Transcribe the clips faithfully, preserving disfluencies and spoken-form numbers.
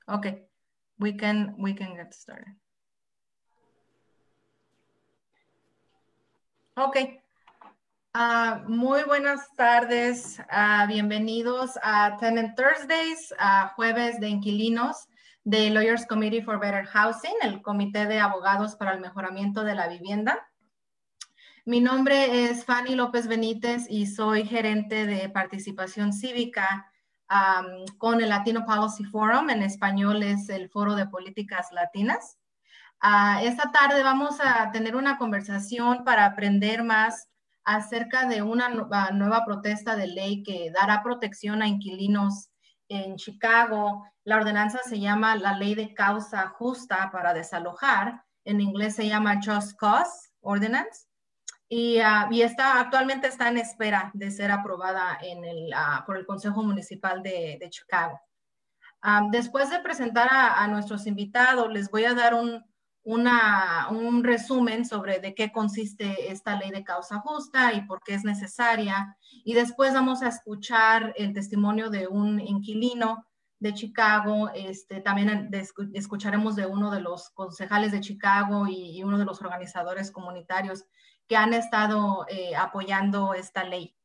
Okay, we can, we can get started. Okay. Uh, muy buenas tardes, uh, bienvenidos a Tenant Thursdays, uh, jueves de inquilinos de Lawyers Committee for Better Housing, el Comité de Abogados para el Mejoramiento de la Vivienda. Mi nombre es Fanny López Benítez y soy gerente de participación cívica um, con el Latino Policy Forum, en español es el Foro de Políticas Latinas. Uh, esta tarde vamos a tener una conversación para aprender más acerca de una nueva, nueva protesta de ley que dará protección a inquilinos en Chicago. La ordenanza se llama la Ley de Causa Justa para Desalojar. En inglés se llama Just Cause Ordinance. Y, uh, y está, actualmente está en espera de ser aprobada en el, uh, por el Consejo Municipal de, de Chicago. Um, después de presentar a, a nuestros invitados, les voy a dar un, una, un resumen sobre de qué consiste esta ley de causa justa y por qué es necesaria. Y después vamos a escuchar el testimonio de un inquilino de Chicago. Este, también de, escucharemos de uno de los concejales de Chicago y, y uno de los organizadores comunitarios que han estado eh, apoyando esta ley.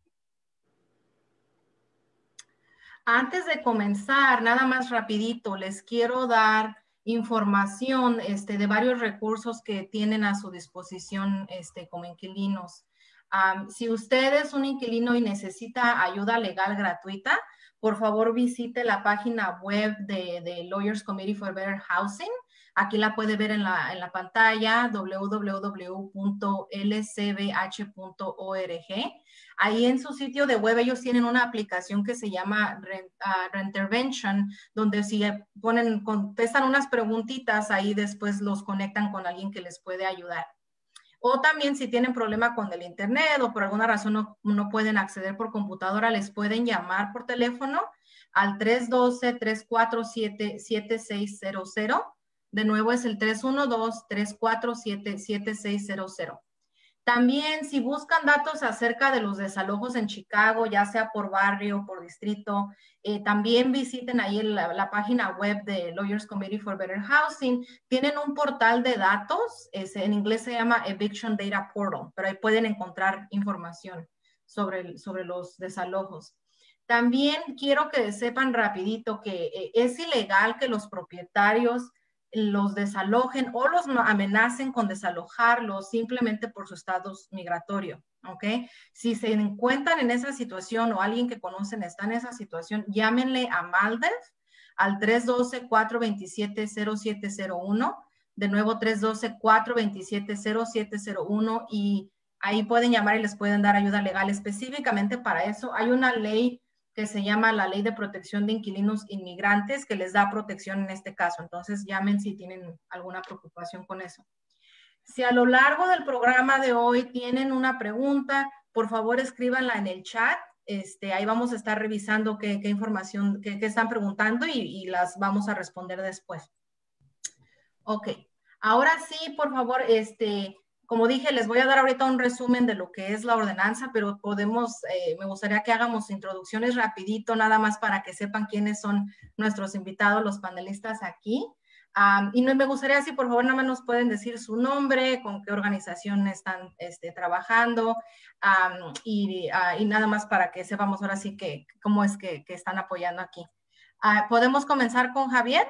Antes de comenzar, nada más rapidito, les quiero dar información este, de varios recursos que tienen a su disposición este, como inquilinos. Um, si usted es un inquilino y necesita ayuda legal gratuita, por favor visite la página web de, de Lawyers Committee for Better Housing. Aquí la puede ver en la, en la pantalla, w w w punto l c b h punto org. Ahí en su sitio de web ellos tienen una aplicación que se llama Rent, uh, Reintervention, donde si ponen, contestan unas preguntitas, ahí después los conectan con alguien que les puede ayudar. O también si tienen problema con el internet o por alguna razón no, no pueden acceder por computadora, les pueden llamar por teléfono al tres uno dos, tres cuatro siete, siete seis cero cero. De nuevo es el tres uno dos, tres cuatro siete, siete seis cero cero. También si buscan datos acerca de los desalojos en Chicago, ya sea por barrio o por distrito, eh, también visiten ahí la, la página web de Lawyers Committee for Better Housing. Tienen un portal de datos, es, en inglés se llama Eviction Data Portal, pero ahí pueden encontrar información sobre, sobre los desalojos. También quiero que sepan rapidito que eh, es ilegal que los propietarios los desalojen o los amenacen con desalojarlos simplemente por su estatus migratorio, ¿ok? Si se encuentran en esa situación o alguien que conocen está en esa situación, llámenle a Maldev al tres uno dos, cuatro dos siete, cero siete cero uno, de nuevo tres uno dos, cuatro dos siete, cero siete cero uno y ahí pueden llamar y les pueden dar ayuda legal específicamente para eso. Hay una ley que se llama la Ley de Protección de Inquilinos Inmigrantes, que les da protección en este caso. Entonces, llamen si tienen alguna preocupación con eso. Si a lo largo del programa de hoy tienen una pregunta, por favor escríbanla en el chat. Este, ahí vamos a estar revisando qué, qué información, qué, qué están preguntando y, y las vamos a responder después. Ok, ahora sí, por favor, este... Como dije, les voy a dar ahorita un resumen de lo que es la ordenanza, pero podemos, eh, me gustaría que hagamos introducciones rapidito, nada más para que sepan quiénes son nuestros invitados, los panelistas aquí. Um, y me gustaría, si por favor, nada más nos pueden decir su nombre, con qué organización están este, trabajando, um, y, uh, y nada más para que sepamos ahora sí que cómo es que, que están apoyando aquí. Uh, ¿Podemos comenzar con Javier?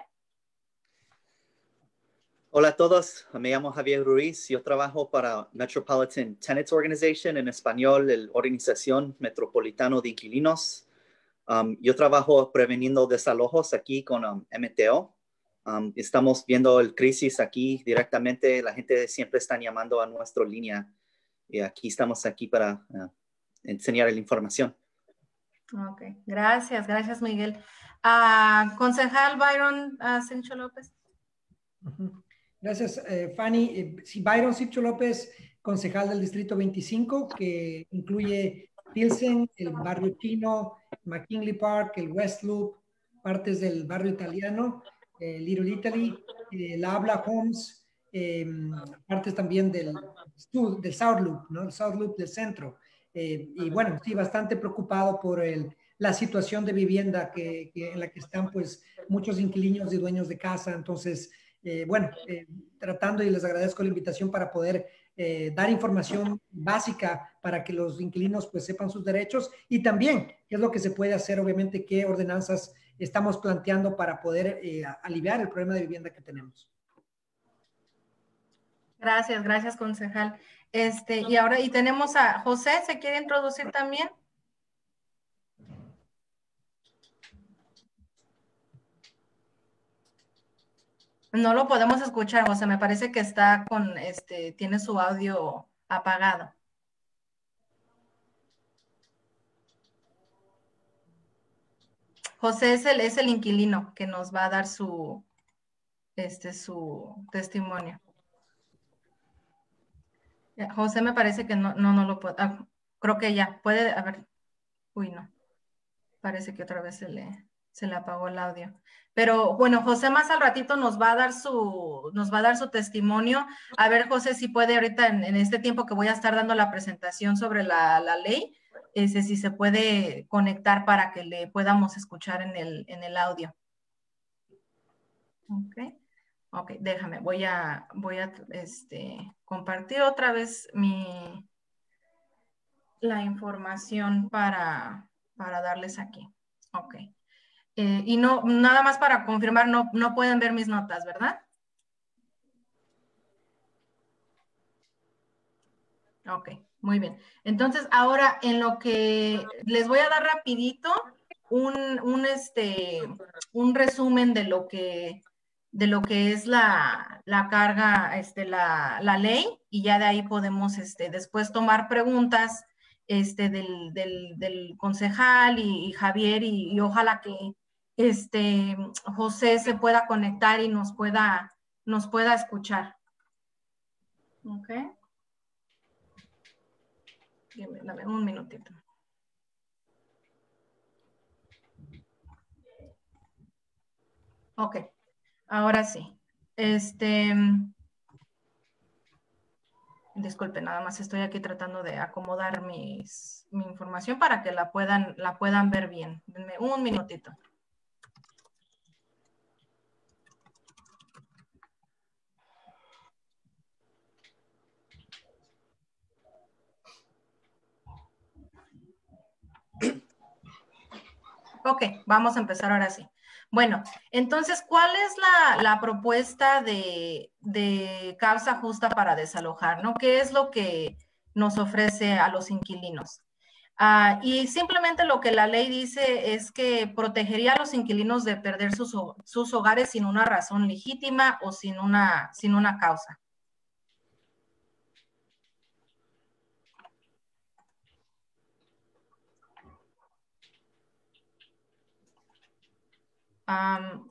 Hola a todos, me llamo Javier Ruiz, yo trabajo para Metropolitan Tenants Organization, en español, la Organización Metropolitana de Inquilinos. Um, yo trabajo preveniendo desalojos aquí con um, M T O. Um, estamos viendo el crisis aquí directamente, la gente siempre está llamando a nuestra línea y aquí estamos aquí para uh, enseñar la información. Ok, gracias, gracias Miguel. Uh, concejal Byron uh, Cincho López. Uh-huh. Gracias, eh, Fanny. Eh, sí, Byron Cipcho López, concejal del Distrito veinticinco, que incluye Pilsen, el barrio chino, McKinley Park, el West Loop, partes del barrio italiano, eh, Little Italy, eh, la Habla Homes, eh, partes también del, del South Loop, ¿no? El South Loop del centro. Eh, y bueno, sí, bastante preocupado por el, la situación de vivienda que, que en la que están pues muchos inquilinos y dueños de casa. Entonces, eh, bueno, eh, tratando, y les agradezco la invitación para poder eh, dar información básica para que los inquilinos pues sepan sus derechos, y también qué es lo que se puede hacer, obviamente, qué ordenanzas estamos planteando para poder eh, aliviar el problema de vivienda que tenemos. Gracias, gracias, concejal. Este, y ahora, y tenemos a José, ¿se quiere introducir también? No lo podemos escuchar, José, me parece que está con, este, tiene su audio apagado. José es el, es el inquilino que nos va a dar su, este, su testimonio. Ya, José me parece que no, no, no lo puede, ah, creo que ya, puede, a ver, uy, no, parece que otra vez se le, se le apagó el audio. Pero bueno, José más al ratito nos va a dar su, nos va a dar su testimonio. A ver, José, si puede ahorita en, en este tiempo que voy a estar dando la presentación sobre la, la ley, ese, si se puede conectar para que le podamos escuchar en el, en el audio. Ok, ok, déjame, voy a, voy a este, compartir otra vez mi, la información para, para darles aquí. Ok. Eh, y no, nada más para confirmar, no, no pueden ver mis notas, ¿verdad? Ok, muy bien. Entonces, ahora en lo que les voy a dar rapidito un, un, este, un resumen de lo que, de lo que es la, la carga, este, la, la ley, y ya de ahí podemos este, después tomar preguntas este, del, del, del concejal y, y Javier, y, y ojalá que este, José se pueda conectar y nos pueda, nos pueda escuchar. Ok. Dame un minutito. Ok, ahora sí. Este, disculpe, nada más estoy aquí tratando de acomodar mis, mi información para que la puedan, la puedan ver bien. Denme un minutito. Ok, vamos a empezar ahora sí. Bueno, entonces, ¿cuál es la, la propuesta de, de causa justa para desalojar, ¿no? ¿Qué es lo que nos ofrece a los inquilinos? Uh, y simplemente lo que la ley dice es que protegería a los inquilinos de perder sus, sus hogares sin una razón legítima o sin una, sin una causa. Um,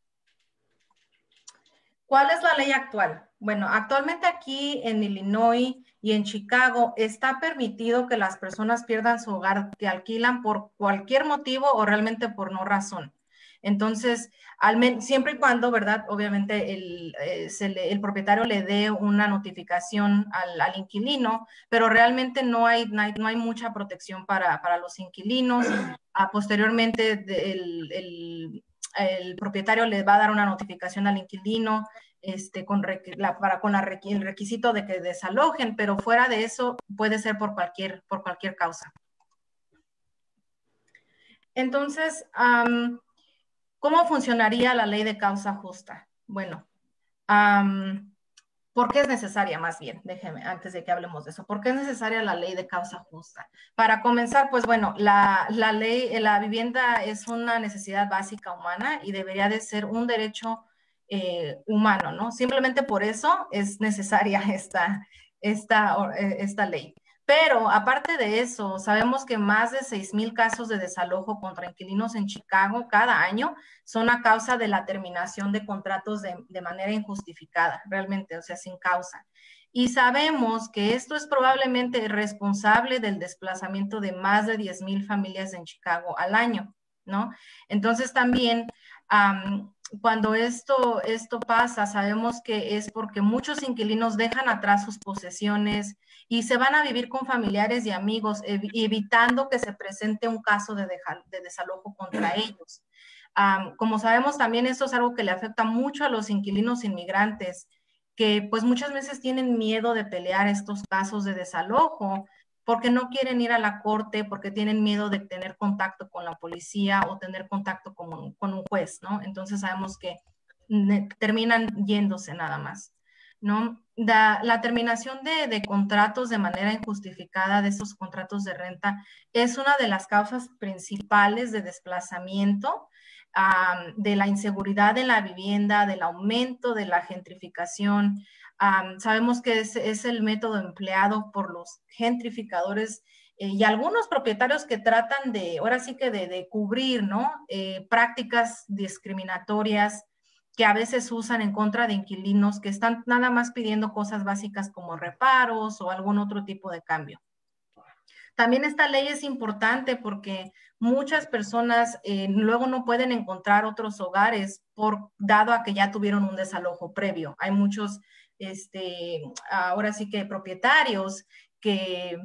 ¿Cuál es la ley actual? Bueno, actualmente aquí en Illinois y en Chicago está permitido que las personas pierdan su hogar que alquilan por cualquier motivo o realmente por no razón. Entonces, al siempre y cuando, ¿verdad? Obviamente el, eh, se le, el propietario le dé una notificación al, al inquilino, pero realmente no hay, no hay, no hay mucha protección para, para los inquilinos. Ah, posteriormente, el, el el propietario le va a dar una notificación al inquilino este, con, la, para, con la, el requisito de que desalojen, pero fuera de eso puede ser por cualquier, por cualquier causa. Entonces, um, ¿cómo funcionaría la ley de causa justa? Bueno, um, ¿por qué es necesaria más bien? Déjeme, antes de que hablemos de eso. ¿Por qué es necesaria la ley de causa justa? Para comenzar, pues bueno, la, la ley, la vivienda es una necesidad básica humana y debería de ser un derecho eh, humano, ¿no? Simplemente por eso es necesaria esta, esta, esta ley. Pero aparte de eso, sabemos que más de seis mil casos de desalojo contra inquilinos en Chicago cada año son a causa de la terminación de contratos de, de manera injustificada, realmente, o sea, sin causa. Y sabemos que esto es probablemente responsable del desplazamiento de más de diez mil familias en Chicago al año, ¿no? Entonces también um, cuando esto, esto pasa, sabemos que es porque muchos inquilinos dejan atrás sus posesiones y se van a vivir con familiares y amigos, ev evitando que se presente un caso de, deja, de desalojo contra ellos. Um, como sabemos, también esto es algo que le afecta mucho a los inquilinos inmigrantes, que pues muchas veces tienen miedo de pelear estos casos de desalojo, porque no quieren ir a la corte, porque tienen miedo de tener contacto con la policía o tener contacto con, con un juez, ¿no? Entonces sabemos que terminan yéndose nada más, ¿no? La, la terminación de, de contratos de manera injustificada, de estos contratos de renta, es una de las causas principales de desplazamiento, um, de la inseguridad en la vivienda, del aumento de la gentrificación. Um, sabemos que es, es el método empleado por los gentrificadores eh, y algunos propietarios que tratan de, ahora sí que de, de cubrir, ¿no? Eh, prácticas discriminatorias que a veces usan en contra de inquilinos que están nada más pidiendo cosas básicas como reparos o algún otro tipo de cambio. También esta ley es importante porque muchas personas eh, luego no pueden encontrar otros hogares por, dado a que ya tuvieron un desalojo previo. Hay muchos Este, ahora sí que propietarios que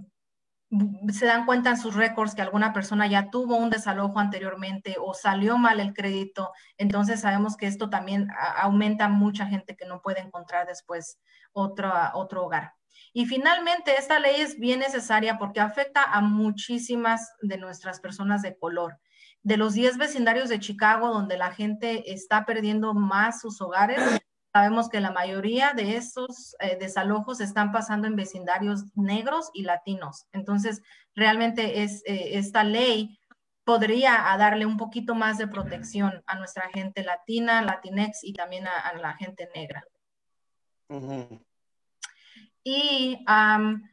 se dan cuenta en sus récords que alguna persona ya tuvo un desalojo anteriormente o salió mal el crédito, entonces sabemos que esto también aumenta mucha gente que no puede encontrar después otro, otro hogar. Y finalmente, esta ley es bien necesaria porque afecta a muchísimas de nuestras personas de color. De los diez vecindarios de Chicago, donde la gente está perdiendo más sus hogares, sabemos que la mayoría de estos eh, desalojos están pasando en vecindarios negros y latinos. Entonces, realmente es, eh, esta ley podría darle un poquito más de protección a nuestra gente latina, latinex y también a, a la gente negra. Uh-huh. Y um,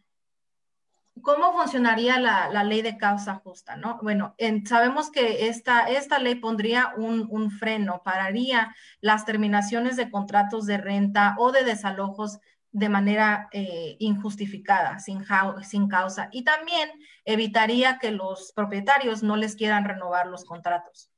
¿cómo funcionaría la, la ley de causa justa, no? Bueno, en, sabemos que esta, esta ley pondría un, un freno, pararía las terminaciones de contratos de renta o de desalojos de manera eh, injustificada, sin, sin causa, y también evitaría que los propietarios no les quieran renovar los contratos.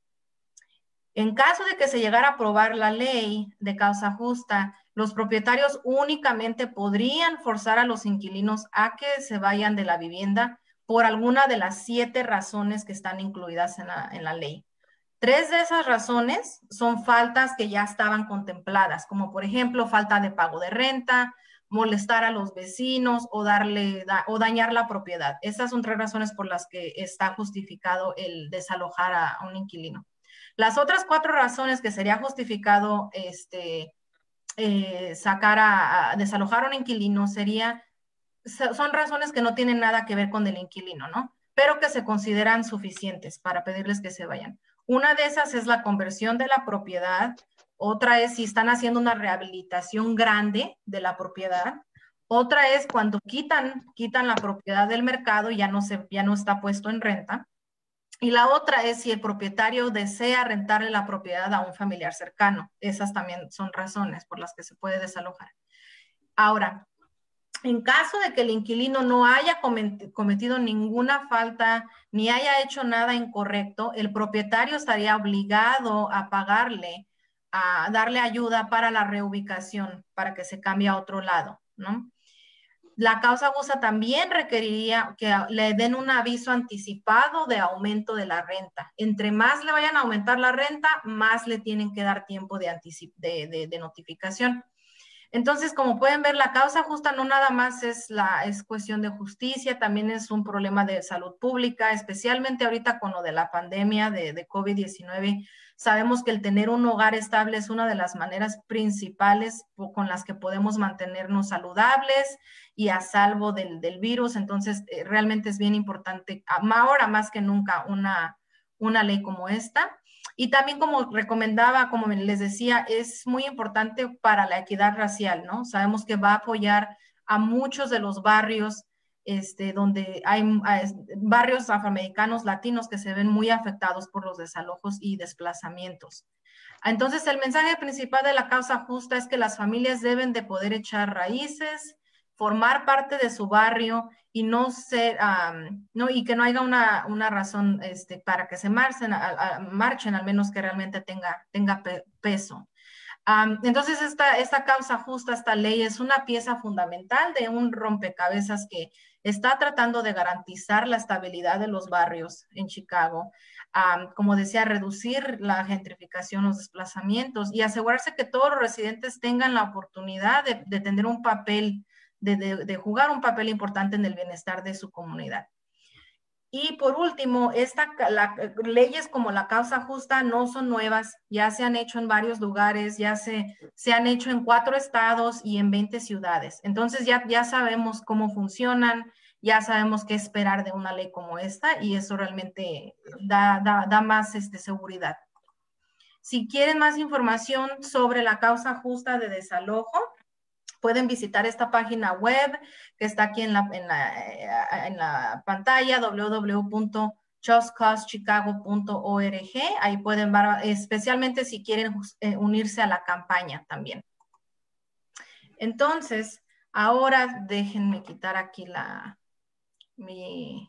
En caso de que se llegara a aprobar la ley de causa justa, los propietarios únicamente podrían forzar a los inquilinos a que se vayan de la vivienda por alguna de las siete razones que están incluidas en la, en la ley. Tres de esas razones son faltas que ya estaban contempladas, como por ejemplo falta de pago de renta, molestar a los vecinos o, darle, da, o dañar la propiedad. Esas son tres razones por las que está justificado el desalojar a, a un inquilino. Las otras cuatro razones que sería justificado este, eh, sacar a, a desalojar a un inquilino sería, son razones que no tienen nada que ver con el inquilino, ¿no? Pero que se consideran suficientes para pedirles que se vayan. Una de esas es la conversión de la propiedad, otra es si están haciendo una rehabilitación grande de la propiedad, otra es cuando quitan, quitan la propiedad del mercado y ya no, se, ya no está puesto en renta. Y la otra es si el propietario desea rentarle la propiedad a un familiar cercano. Esas también son razones por las que se puede desalojar. Ahora, en caso de que el inquilino no haya cometido ninguna falta ni haya hecho nada incorrecto, el propietario estaría obligado a pagarle, a darle ayuda para la reubicación, para que se cambie a otro lado, ¿no? La causa justa también requeriría que le den un aviso anticipado de aumento de la renta. Entre más le vayan a aumentar la renta, más le tienen que dar tiempo de, de, de, de notificación. Entonces, como pueden ver, la causa justa no nada más es, la, es cuestión de justicia, también es un problema de salud pública, especialmente ahorita con lo de la pandemia de, de COVID diecinueve. Sabemos que el tener un hogar estable es una de las maneras principales con las que podemos mantenernos saludables y a salvo del, del virus. Entonces, eh, realmente es bien importante, ahora más que nunca, una, una ley como esta. Y también, como recomendaba, como les decía, es muy importante para la equidad racial, ¿no? Sabemos que va a apoyar a muchos de los barrios este, donde hay, hay barrios afroamericanos, latinos, que se ven muy afectados por los desalojos y desplazamientos. Entonces, el mensaje principal de la causa justa es que las familias deben de poder echar raíces, formar parte de su barrio y no ser, um, no, y que no haya una, una razón este, para que se marchen, a, a, marchen, al menos que realmente tenga, tenga pe peso. Um, entonces, esta, esta causa justa, esta ley, es una pieza fundamental de un rompecabezas que está tratando de garantizar la estabilidad de los barrios en Chicago. Um, como decía, reducir la gentrificación, los desplazamientos y asegurarse que todos los residentes tengan la oportunidad de, de tener un papel, de, de, de jugar un papel importante en el bienestar de su comunidad. Y por último, esta, la, leyes como la causa justa no son nuevas, ya se han hecho en varios lugares, ya se, se han hecho en cuatro estados y en veinte ciudades. Entonces ya, ya sabemos cómo funcionan, ya sabemos qué esperar de una ley como esta y eso realmente da, da, da más este, seguridad. Si quieren más información sobre la causa justa de desalojo, pueden visitar esta página web que está aquí en la, en la, en la pantalla, w w w punto just cause chicago punto org. Ahí pueden ver, especialmente si quieren unirse a la campaña también. Entonces, ahora déjenme quitar aquí la, mi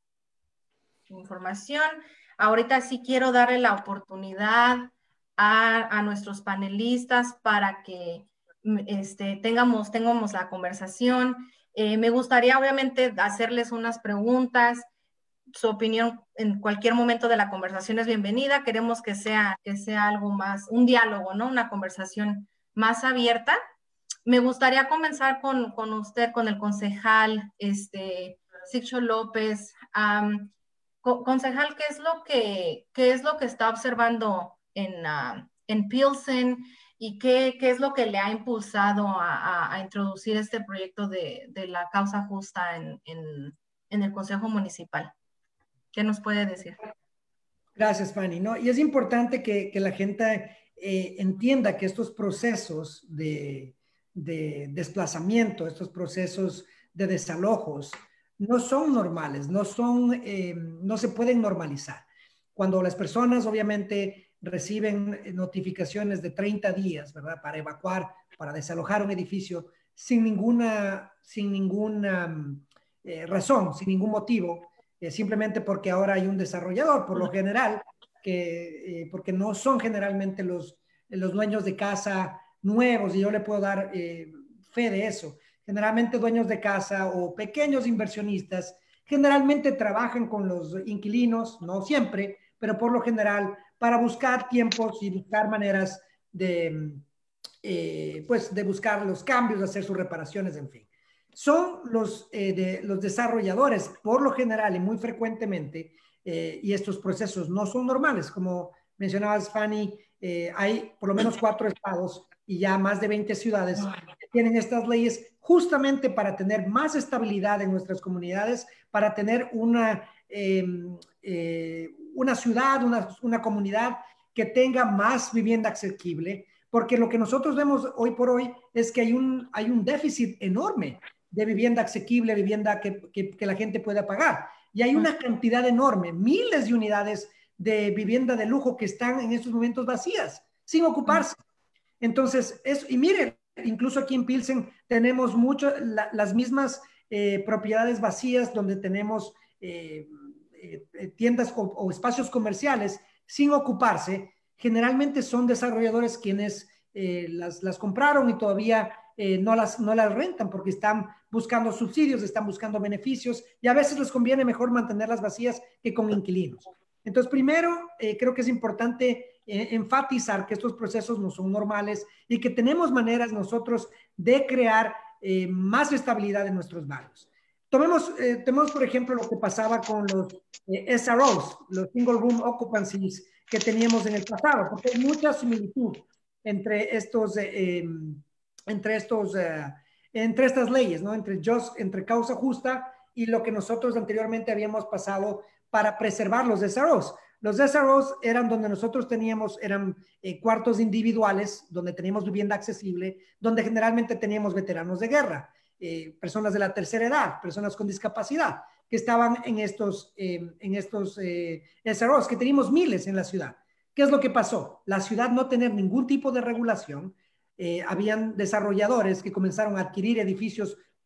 información. Ahorita sí quiero darle la oportunidad a, a nuestros panelistas para que Este, tengamos, tengamos la conversación. Eh, me gustaría obviamente hacerles unas preguntas. Su opinión en cualquier momento de la conversación es bienvenida. Queremos que sea, que sea algo más, un diálogo, ¿no? Una conversación más abierta. Me gustaría comenzar con, con usted, con el concejal este, Sixto López. Um, co concejal, ¿qué es lo que, qué es lo que está observando en, uh, en Pilsen? ¿Y qué, qué es lo que le ha impulsado a, a, a introducir este proyecto de, de la causa justa en, en, en el Consejo Municipal? ¿Qué nos puede decir? Gracias, Fanny. ¿No? Y es importante que, que la gente eh, entienda que estos procesos de, de desplazamiento, estos procesos de desalojos, no son normales, no, son, eh, no se pueden normalizar. Cuando las personas, obviamente, reciben notificaciones de treinta días, ¿verdad? Para evacuar, para desalojar un edificio sin ninguna, sin ninguna eh, razón, sin ningún motivo, eh, simplemente porque ahora hay un desarrollador, por lo general, que, eh, porque no son generalmente los, los dueños de casa nuevos, y yo le puedo dar eh, fe de eso. Generalmente dueños de casa o pequeños inversionistas generalmente trabajan con los inquilinos, no siempre, pero por lo general para buscar tiempos y buscar maneras de, eh, pues, de buscar los cambios, de hacer sus reparaciones, en fin. Son los, eh, de, los desarrolladores, por lo general y muy frecuentemente, eh, y estos procesos no son normales. Como mencionabas, Fanny, eh, hay por lo menos cuatro estados y ya más de veinte ciudades que tienen estas leyes justamente para tener más estabilidad en nuestras comunidades, para tener una... Eh, eh, una ciudad, una, una comunidad que tenga más vivienda asequible, porque lo que nosotros vemos hoy por hoy es que hay un, hay un déficit enorme de vivienda asequible, vivienda que, que, que la gente pueda pagar. Y hay una cantidad enorme, miles de unidades de vivienda de lujo que están en estos momentos vacías, sin ocuparse. Entonces, eso, y miren, incluso aquí en Pilsen tenemos mucho, la, las mismas eh, propiedades vacías donde tenemos eh, eh, tiendas o, o espacios comerciales sin ocuparse. Generalmente son desarrolladores quienes eh, las, las compraron y todavía eh, no, las, no las rentan porque están buscando subsidios, están buscando beneficios y a veces les conviene mejor mantenerlas vacías que con inquilinos. Entonces, primero, eh, creo que es importante eh, enfatizar que estos procesos no son normales y que tenemos maneras nosotros de crear eh, más estabilidad en nuestros barrios. Tomemos, eh, tomemos, por ejemplo, lo que pasaba con los eh, S R Os, los Single Room Occupancies que teníamos en el pasado, porque hay mucha similitud entre estos, eh, eh, entre estos, eh, entre estas leyes, ¿no? Entre, just, entre causa justa y lo que nosotros anteriormente habíamos pasado para preservar los S R Os. Los S R Os eran donde nosotros teníamos, eran eh, cuartos individuales, donde teníamos vivienda accesible, donde generalmente teníamos veteranos de guerra, eh, personas de la tercera edad, personas con discapacidad, que estaban en estos, eh, en estos eh, S R Os, que teníamos miles en la ciudad. ¿Qué es lo que pasó? La ciudad no tener ningún tipo de regulación, eh, habían desarrolladores que comenzaron a adquirir edificios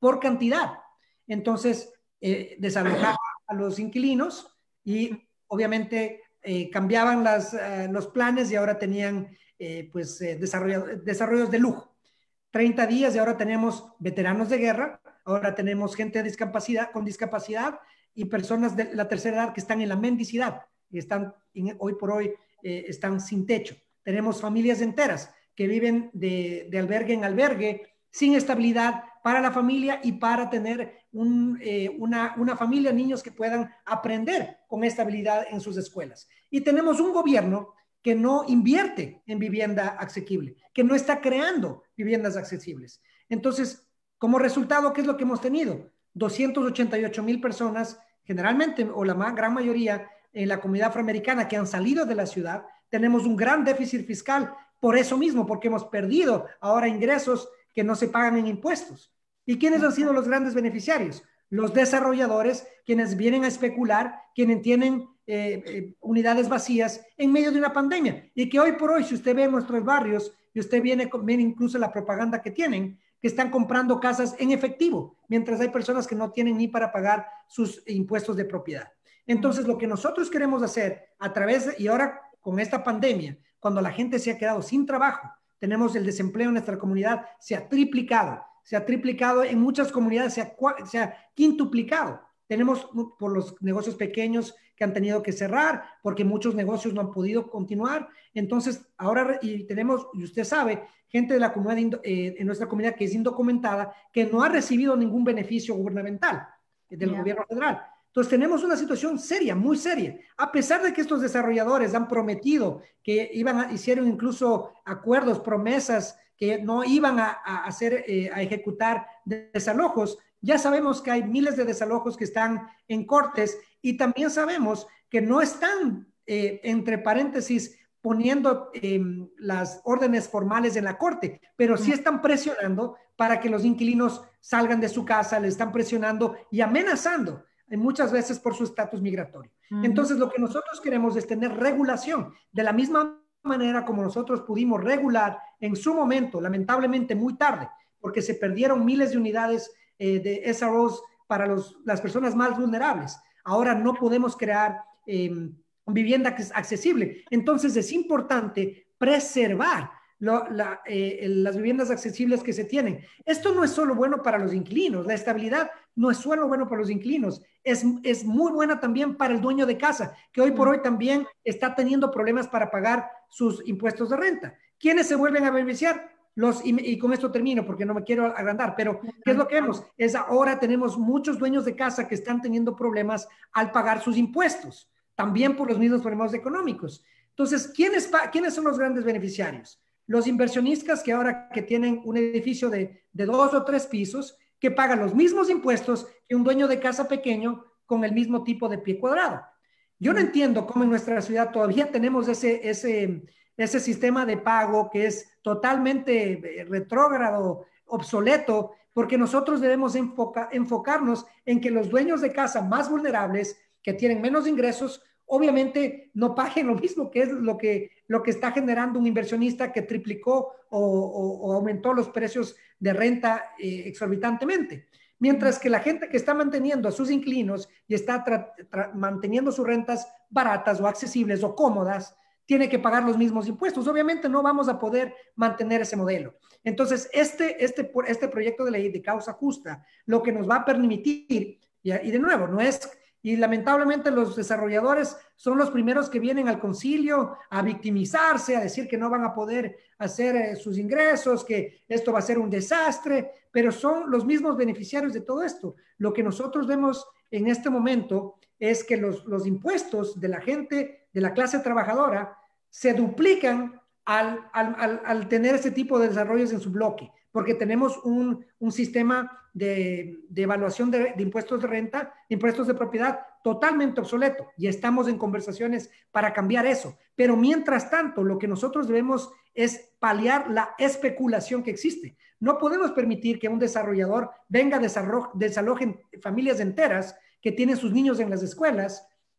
por cantidad. Entonces, eh, desalojaban a los inquilinos y obviamente eh, cambiaban las, uh, los planes y ahora tenían eh, pues, eh, desarrollo, desarrollos de lujo. treinta días y ahora tenemos veteranos de guerra, ahora tenemos gente de discapacidad, con discapacidad y personas de la tercera edad que están en la mendicidad, y están hoy por hoy eh, están sin techo. Tenemos familias enteras que viven de, de albergue en albergue, sin estabilidad para la familia y para tener un, eh, una, una familia, niños que puedan aprender con estabilidad en sus escuelas. Y tenemos un gobierno que no invierte en vivienda asequible, que no está creando viviendas accesibles. Entonces, como resultado, ¿qué es lo que hemos tenido? doscientas ochenta y ocho mil personas, generalmente, o la más, gran mayoría, en la comunidad afroamericana que han salido de la ciudad. Tenemos un gran déficit fiscal por eso mismo, porque hemos perdido ahora ingresos que no se pagan en impuestos. ¿Y quiénes han sido los grandes beneficiarios? Los desarrolladores, quienes vienen a especular, quienes tienen eh, eh, unidades vacías en medio de una pandemia. Y que hoy por hoy, si usted ve en nuestros barrios, y usted viene, viene incluso la propaganda que tienen, que están comprando casas en efectivo, mientras hay personas que no tienen ni para pagar sus impuestos de propiedad. Entonces, lo que nosotros queremos hacer a través de, y ahora con esta pandemia, cuando la gente se ha quedado sin trabajo, tenemos el desempleo en nuestra comunidad, se ha triplicado, se ha triplicado en muchas comunidades, se ha, se ha quintuplicado. Tenemos por los negocios pequeños que han tenido que cerrar, porque muchos negocios no han podido continuar. Entonces, ahora, y tenemos, y usted sabe, gente de la comunidad, eh, en nuestra comunidad que es indocumentada, que no ha recibido ningún beneficio gubernamental del yeah. gobierno federal. Entonces, tenemos una situación seria, muy seria. A pesar de que estos desarrolladores han prometido que iban a, hicieron incluso acuerdos, promesas, que no iban a, a hacer, eh, a ejecutar desalojos, ya sabemos que hay miles de desalojos que están en cortes y también sabemos que no están, eh, entre paréntesis, poniendo eh, las órdenes formales en la corte, pero sí están presionando para que los inquilinos salgan de su casa, le están presionando y amenazando muchas veces por su estatus migratorio. Uh-huh. Entonces, lo que nosotros queremos es tener regulación, de la misma manera como nosotros pudimos regular en su momento, lamentablemente muy tarde, porque se perdieron miles de unidades eh, de S R Os para los, las personas más vulnerables. Ahora no podemos crear eh, vivienda que es accesible. Entonces, es importante preservar Lo, la, eh, las viviendas accesibles que se tienen. Esto no es solo bueno para los inquilinos, la estabilidad no es solo bueno para los inquilinos, es, es muy buena también para el dueño de casa, que hoy por hoy también está teniendo problemas para pagar sus impuestos de renta. ¿Quiénes se vuelven a beneficiar? Los, y, y con esto termino porque no me quiero agrandar, pero ¿qué es lo que vemos? Es ahora tenemos muchos dueños de casa que están teniendo problemas al pagar sus impuestos, también por los mismos problemas económicos. Entonces, ¿quiénes, ¿quiénes son los grandes beneficiarios? Los inversionistas que ahora que tienen un edificio de, de dos o tres pisos, que pagan los mismos impuestos que un dueño de casa pequeño con el mismo tipo de pie cuadrado. Yo no entiendo cómo en nuestra ciudad todavía tenemos ese, ese, ese sistema de pago que es totalmente retrógrado, obsoleto, porque nosotros debemos enfoca, enfocarnos en que los dueños de casa más vulnerables, que tienen menos ingresos, obviamente no paguen lo mismo, que es lo que, lo que está generando un inversionista que triplicó o, o, o aumentó los precios de renta eh, exorbitantemente. Mientras que la gente que está manteniendo a sus inquilinos y está tra, tra, manteniendo sus rentas baratas o accesibles o cómodas, tiene que pagar los mismos impuestos. Obviamente no vamos a poder mantener ese modelo. Entonces, este, este, este proyecto de ley de causa justa, lo que nos va a permitir, y, y de nuevo, no es... Y lamentablemente los desarrolladores son los primeros que vienen al concilio a victimizarse, a decir que no van a poder hacer eh, sus ingresos, que esto va a ser un desastre, pero son los mismos beneficiarios de todo esto. Lo que nosotros vemos en este momento es que los, los impuestos de la gente, de la clase trabajadora, se duplican al, al, al, al tener este tipo de desarrollos en su bloque, porque tenemos un, un sistema de, de evaluación de, de impuestos de renta, de impuestos de propiedad totalmente obsoleto, y estamos en conversaciones para cambiar eso. Pero mientras tanto, lo que nosotros debemos es paliar la especulación que existe. No podemos permitir que un desarrollador venga a desalojen familias enteras que tienen sus niños en las escuelas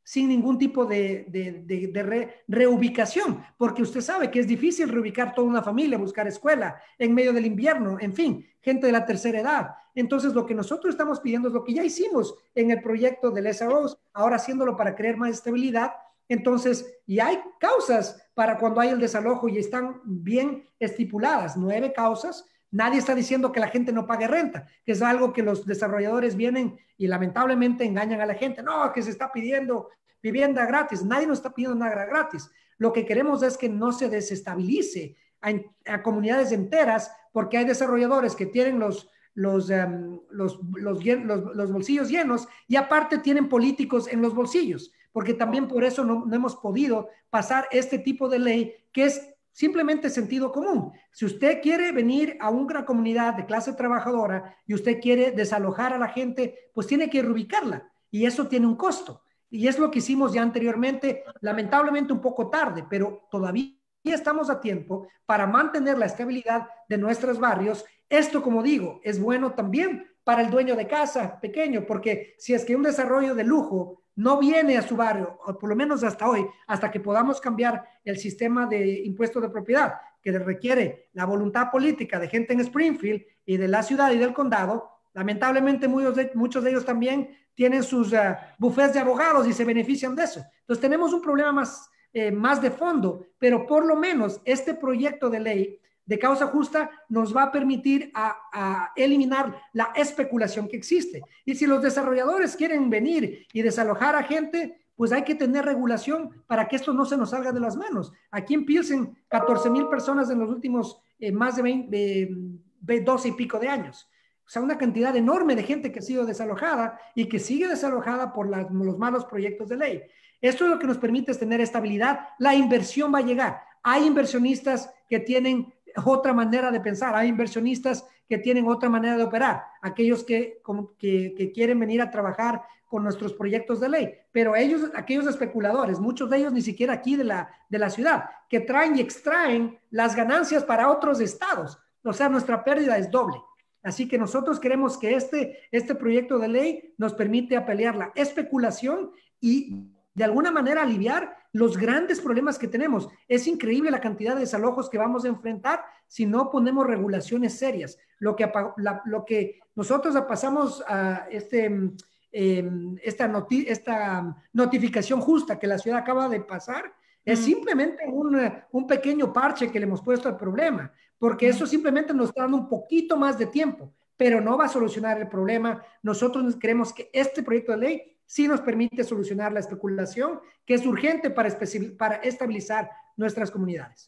sin ningún tipo de, de, de, de re, reubicación, porque usted sabe que es difícil reubicar toda una familia, buscar escuela en medio del invierno, en fin, gente de la tercera edad. Entonces, lo que nosotros estamos pidiendo es lo que ya hicimos en el proyecto del S R Os, ahora haciéndolo para crear más estabilidad. Entonces, y hay causas para cuando hay el desalojo y están bien estipuladas, nueve causas. Nadie está diciendo que la gente no pague renta, que es algo que los desarrolladores vienen y lamentablemente engañan a la gente. No, que se está pidiendo vivienda gratis. Nadie nos está pidiendo nada gratis. Lo que queremos es que no se desestabilice a, a comunidades enteras, porque hay desarrolladores que tienen los, los, um, los, los, los, los bolsillos llenos y aparte tienen políticos en los bolsillos, porque también por eso no, no hemos podido pasar este tipo de ley que es simplemente sentido común. Si usted quiere venir a una comunidad de clase trabajadora y usted quiere desalojar a la gente, pues tiene que reubicarla y eso tiene un costo. Y es lo que hicimos ya anteriormente, lamentablemente un poco tarde, pero todavía estamos a tiempo para mantener la estabilidad de nuestros barrios. Esto, como digo, es bueno también para el dueño de casa pequeño, porque si es que un desarrollo de lujo no viene a su barrio, o por lo menos hasta hoy, hasta que podamos cambiar el sistema de impuestos de propiedad, que requiere la voluntad política de gente en Springfield y de la ciudad y del condado. Lamentablemente muchos de, muchos de ellos también tienen sus uh, bufetes de abogados y se benefician de eso. Entonces tenemos un problema más, eh, más de fondo, pero por lo menos este proyecto de ley de causa justa nos va a permitir a, a eliminar la especulación que existe. Y si los desarrolladores quieren venir y desalojar a gente, pues hay que tener regulación para que esto no se nos salga de las manos. Aquí en Pilsen, catorce mil personas en los últimos eh, más de veinte, eh, doce y pico de años. O sea, una cantidad enorme de gente que ha sido desalojada y que sigue desalojada por la, los malos proyectos de ley. Esto es lo que nos permite es tener estabilidad. La inversión va a llegar. Hay inversionistas que tienen otra manera de pensar, hay inversionistas que tienen otra manera de operar, aquellos que, como, que, que quieren venir a trabajar con nuestros proyectos de ley, pero ellos, aquellos especuladores, muchos de ellos ni siquiera aquí de la, de la ciudad, que traen y extraen las ganancias para otros estados, o sea, nuestra pérdida es doble. Así que nosotros queremos que este, este proyecto de ley nos permite pelear la especulación y de alguna manera aliviar los grandes problemas que tenemos. Es increíble la cantidad de desalojos que vamos a enfrentar si no ponemos regulaciones serias. Lo que, la, lo que nosotros pasamos a este, eh, esta, noti esta notificación justa que la ciudad acaba de pasar, es mm. simplemente un, un pequeño parche que le hemos puesto al problema, porque mm. eso simplemente nos está dando un poquito más de tiempo, pero no va a solucionar el problema. Nosotros creemos que este proyecto de ley sí nos permite solucionar la especulación, que es urgente para, para estabilizar nuestras comunidades.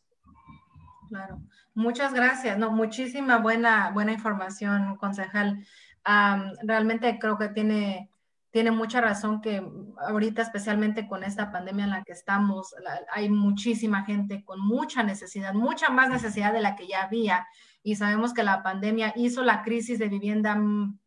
Claro, muchas gracias. No, muchísima buena, buena información, concejal. Um, realmente creo que tiene, tiene mucha razón que ahorita, especialmente con esta pandemia en la que estamos, la, hay muchísima gente con mucha necesidad, mucha más necesidad de la que ya había. Y sabemos que la pandemia hizo la crisis de vivienda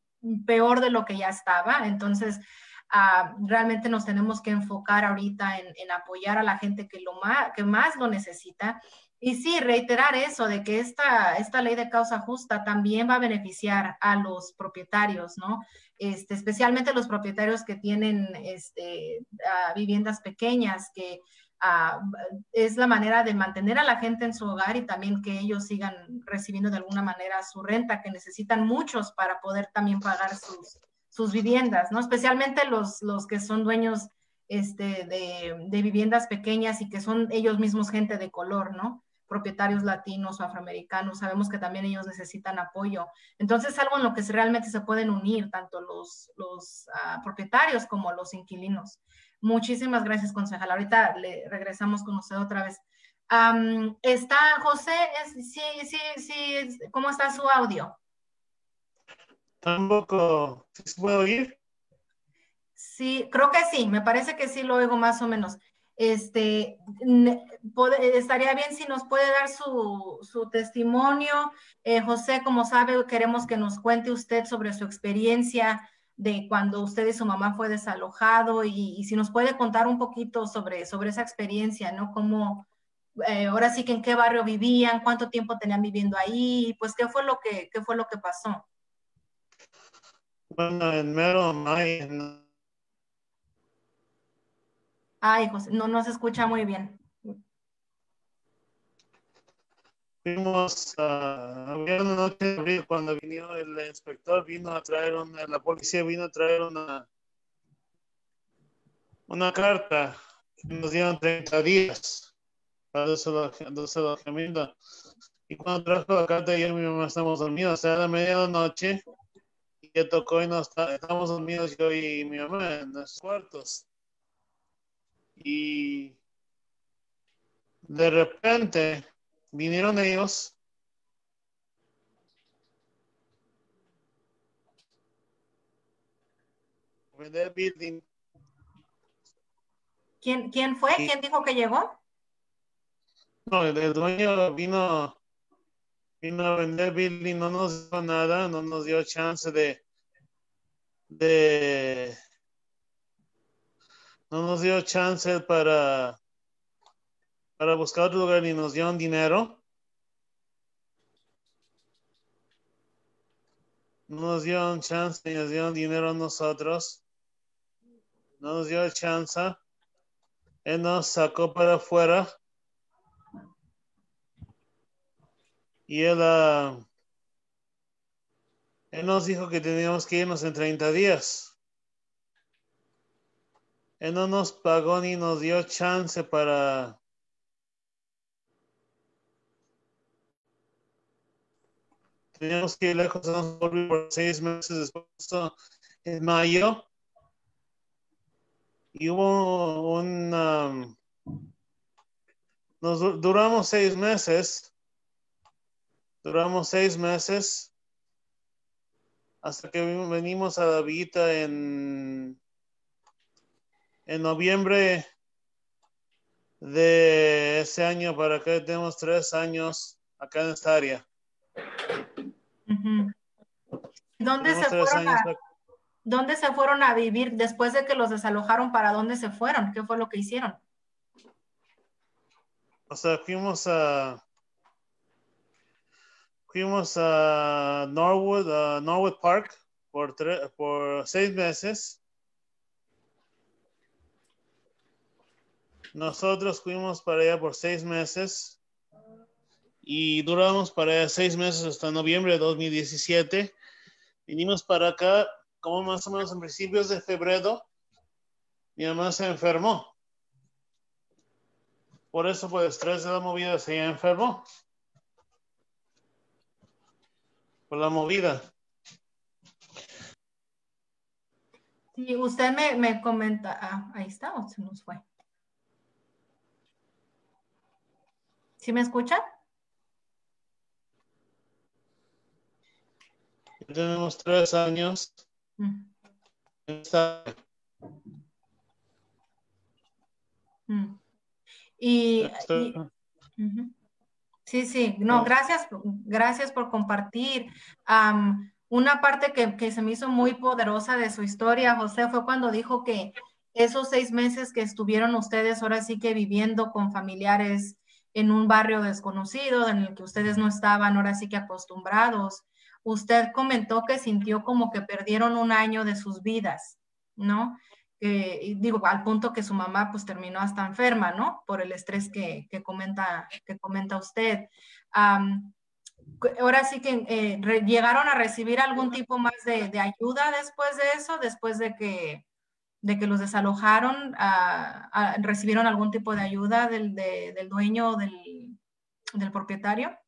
peor de lo que ya estaba. Entonces, Uh, realmente nos tenemos que enfocar ahorita en, en apoyar a la gente que, lo más, que más lo necesita. Y sí, reiterar eso de que esta, esta ley de causa justa también va a beneficiar a los propietarios, ¿no? Este, especialmente los propietarios que tienen este, uh, viviendas pequeñas, que uh, es la manera de mantener a la gente en su hogar y también que ellos sigan recibiendo de alguna manera su renta, que necesitan muchos para poder también pagar sus sus viviendas, ¿no? Especialmente los, los que son dueños este, de, de viviendas pequeñas y que son ellos mismos gente de color, ¿no? Propietarios latinos o afroamericanos, sabemos que también ellos necesitan apoyo. Entonces, algo en lo que realmente se pueden unir tanto los, los uh, propietarios como los inquilinos. Muchísimas gracias, concejal. Ahorita le regresamos con usted otra vez. Um, ¿Está José? Es, sí, sí, sí. ¿Cómo está su audio? Tampoco, ¿se puede oír? Sí, creo que sí, me parece que sí lo oigo más o menos. Este, estaría bien si nos puede dar su, su testimonio. Eh, José, como sabe, queremos que nos cuente usted sobre su experiencia de cuando usted y su mamá fue desalojado y, y si nos puede contar un poquito sobre, sobre esa experiencia, ¿no? Cómo, eh, ahora sí que en qué barrio vivían, cuánto tiempo tenían viviendo ahí, pues qué fue lo que, qué fue lo que pasó. Bueno, en mero mayo, Ay, José, no, no se escucha muy bien. Fuimos a, había una noche de abril cuando vino el inspector, vino a traer una, la policía vino a traer una, una carta que nos dieron treinta días para desalojamiento. Y cuando trajo la carta, yo y mi mamá estamos dormidos, o sea, a la medianoche, y ya tocó y nos estábamos dormidos yo y mi mamá en los cuartos. Y de repente vinieron ellos. Vender building. ¿Quién, quién fue? Y, ¿Quién dijo que llegó? no, el, el dueño vino, vino a vender building, no nos dio nada, no nos dio chance de, de no nos dio chance para, para buscar otro lugar y nos dieron dinero. No nos dieron chance ni nos dieron dinero a nosotros. No nos dio chance. Él nos sacó para afuera. Y él, uh, él nos dijo que teníamos que irnos en treinta días. Él no nos pagó ni nos dio chance para... Teníamos que ir lejos por seis meses después, en mayo. Y hubo un... Um, nos duramos seis meses. Duramos seis meses. Hasta que venimos a la Vita en... En noviembre de ese año para acá. Tenemos tres años acá en esta área. Uh-huh. ¿Dónde Tenemos se tres fueron años a, acá. ¿Dónde se fueron a vivir después de que los desalojaron? ¿Para dónde se fueron? ¿Qué fue lo que hicieron? O sea, fuimos a fuimos a Norwood, a Norwood Park por tre- por seis meses. Nosotros fuimos para allá por seis meses y duramos para allá seis meses hasta noviembre de dos mil diecisiete. Vinimos para acá como más o menos en principios de febrero. Mi mamá se enfermó. Por eso, por el estrés de la movida, se enfermó. Por la movida. Sí, usted me, me comenta, ah, ahí está, o se nos fue. ¿Sí me escucha? Tenemos tres años. Mm. Está... Mm. Y, y uh-huh. Sí, sí, no, gracias, gracias por compartir. Um, una parte que, que se me hizo muy poderosa de su historia, José, fue cuando dijo que esos seis meses que estuvieron ustedes ahora sí que viviendo con familiares en un barrio desconocido, en el que ustedes no estaban ahora sí que acostumbrados, usted comentó que sintió como que perdieron un año de sus vidas, ¿no? Eh, digo, al punto que su mamá pues terminó hasta enferma, ¿no? Por el estrés que, que, comenta, que comenta usted. Um, ahora sí que eh, re, llegaron a recibir algún tipo más de, de, ayuda después de eso, después de que, de que los desalojaron, a, a, ¿recibieron algún tipo de ayuda del, de, del dueño o del, del propietario?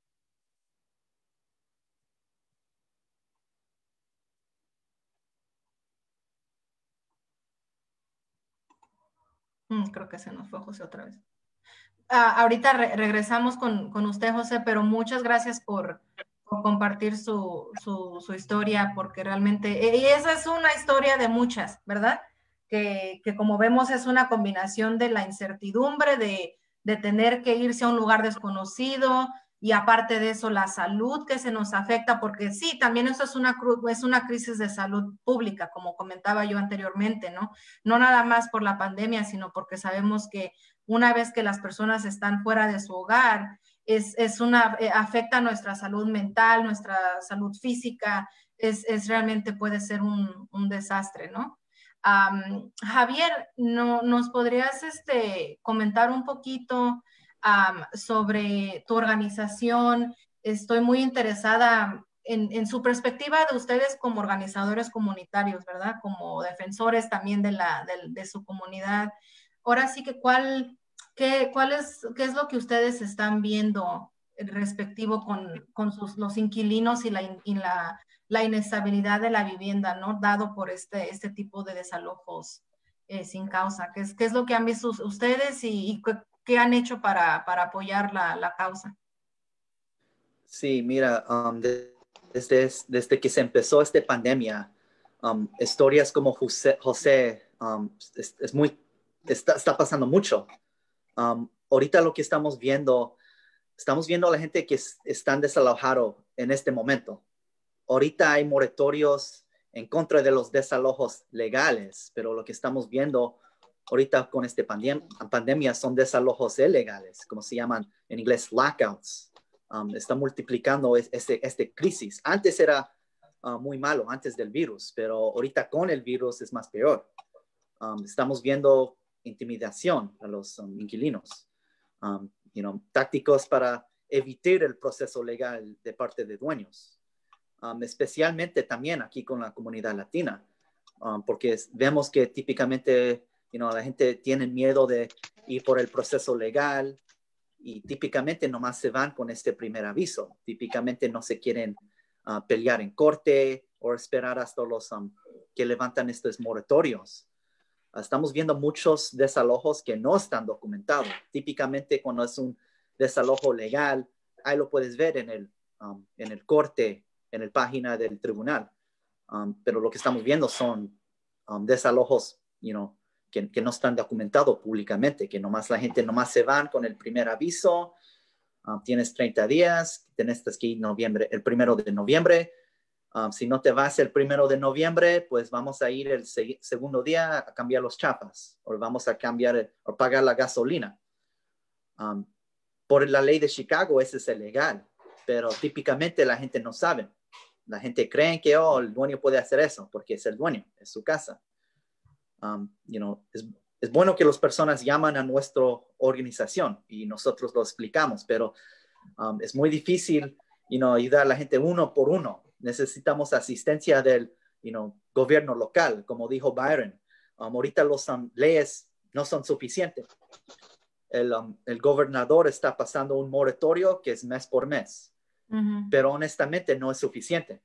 Mm, creo que se nos fue José otra vez. Uh, ahorita re regresamos con, con usted, José, pero muchas gracias por, por compartir su, su, su historia, porque realmente, y esa es una historia de muchas, ¿verdad? Que, que como vemos es una combinación de la incertidumbre, de, de tener que irse a un lugar desconocido, y aparte de eso la salud que se nos afecta, porque sí, también eso es una, es una crisis de salud pública, como comentaba yo anteriormente, ¿no? No nada más por la pandemia, sino porque sabemos que una vez que las personas están fuera de su hogar, es, es una, eh, afecta nuestra salud mental, nuestra salud física, es, es realmente puede ser un, un desastre, ¿no? Um, Javier, no, ¿nos podrías este, comentar un poquito um, sobre tu organización? Estoy muy interesada en, en su perspectiva de ustedes como organizadores comunitarios, ¿verdad? Como defensores también de, la, de, de su comunidad. Ahora sí que, ¿cuál, qué, cuál es, qué es lo que ustedes están viendo respectivo con, con sus, los inquilinos y la, y la la inestabilidad de la vivienda, ¿no? Dado por este, este tipo de desalojos eh, sin causa. ¿Qué es, ¿Qué es lo que han visto ustedes y, y qué, qué han hecho para, para apoyar la, la causa? Sí, mira, um, de, desde, desde que se empezó esta pandemia, um, historias como José, José um, es, es muy, está, está pasando mucho. Um, ahorita lo que estamos viendo, estamos viendo a la gente que es, están desalojados en este momento. Ahorita hay moratorios en contra de los desalojos legales, pero lo que estamos viendo ahorita con esta pandem pandemia son desalojos ilegales, como se llaman en inglés lockouts. Um, está multiplicando este, este crisis. Antes era uh, muy malo, antes del virus, pero ahorita con el virus es más peor. Um, estamos viendo intimidación a los um, inquilinos, um, you know, tácticos para evitar el proceso legal de parte de dueños. Um, especialmente también aquí con la comunidad latina, um, porque es, vemos que típicamente you know, la gente tiene miedo de ir por el proceso legal y típicamente nomás se van con este primer aviso. Típicamente no se quieren uh, pelear en corte o esperar hasta los um, que levantan estos moratorios. Uh, estamos viendo muchos desalojos que no están documentados. Típicamente cuando es un desalojo legal, ahí lo puedes ver en el, um, en el corte, en la página del tribunal. Um, pero lo que estamos viendo son um, desalojos you know, que, que no están documentados públicamente, que nomás la gente nomás se van con el primer aviso. Um, tienes treinta días, tienes que ir noviembre, el primero de noviembre. Um, si no te vas el primero de noviembre, pues vamos a ir el se segundo día a cambiar los chapas o vamos a cambiar el, o pagar la gasolina. Um, por la ley de Chicago, eso es ilegal, pero típicamente la gente no sabe. La gente cree que oh, el dueño puede hacer eso porque es el dueño, es su casa. Um, you know, es, es bueno que las personas llaman a nuestra organización y nosotros lo explicamos, pero um, es muy difícil you know, ayudar a la gente uno por uno. Necesitamos asistencia del you know, gobierno local, como dijo Byron. Um, ahorita las um, leyes no son suficientes. El, um, el gobernador está pasando un moratorio que es mes por mes. Uh-huh. Pero honestamente no es suficiente.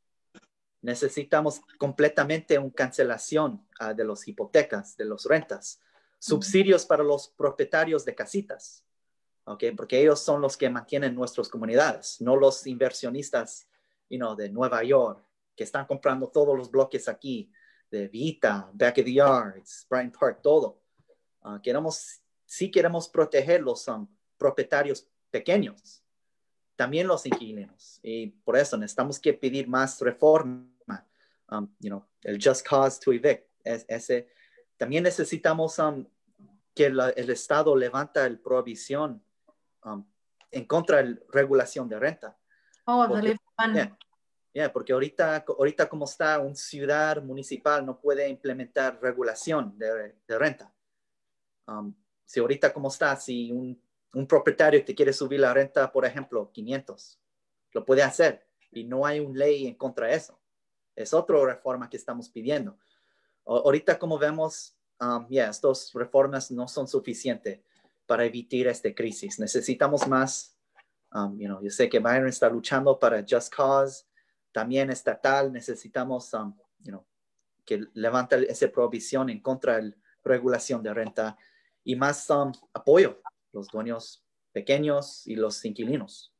Necesitamos completamente una cancelación uh, de las hipotecas, de las rentas, subsidios uh-huh. para los propietarios de casitas, ¿okay? Porque ellos son los que mantienen nuestras comunidades, no los inversionistas you know, de Nueva York que están comprando todos los bloques aquí, de Vita, Back of the Yards, Bryant Park, todo. Uh, queremos, sí queremos proteger los um, propietarios pequeños. También los inquilinos. Y por eso necesitamos que pedir más reforma. Um, you know, el Just Cause to Evict. Es, ese. También necesitamos um, que la, el Estado levanta la prohibición um, en contra de la regulación de renta. Oh, porque, yeah, yeah, porque ahorita, ahorita como está una ciudad municipal no puede implementar regulación de, de renta. Um, si ahorita como está, si un Un propietario te quiere subir la renta, por ejemplo, quinientos. Lo puede hacer. Y no hay una ley en contra de eso. Es otra reforma que estamos pidiendo. O, ahorita, como vemos, um, yeah, estas reformas no son suficientes para evitar esta crisis. Necesitamos más. Um, you know, yo sé que Byron está luchando para Just Cause. También estatal. Necesitamos um, you know, que levante esa prohibición en contra de la regulación de renta. Y más um, apoyo. Los dueños pequeños y los inquilinos.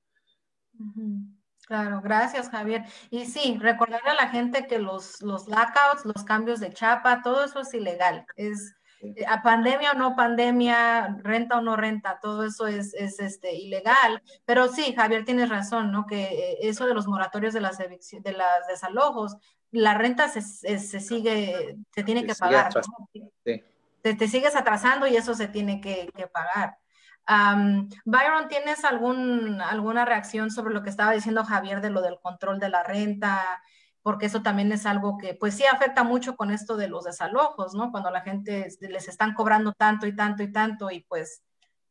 Claro, gracias Javier. Y sí, recordarle a la gente que los, los lockouts, los cambios de chapa, todo eso es ilegal. Es sí. A pandemia o no pandemia, renta o no renta, todo eso es, es este, ilegal. Pero sí, Javier, tienes razón, ¿no? Que eso de los moratorios de las, de las desalojos, la renta se, se, se sigue, se tiene se que pagar, ¿no? Sí. Te, te sigues atrasando y eso se tiene que, que pagar. Um, Byron, ¿tienes algún, alguna reacción sobre lo que estaba diciendo Javier de lo del control de la renta porque eso también es algo que pues sí afecta mucho con esto de los desalojos, ¿no? Cuando la gente les están cobrando tanto y tanto y tanto y pues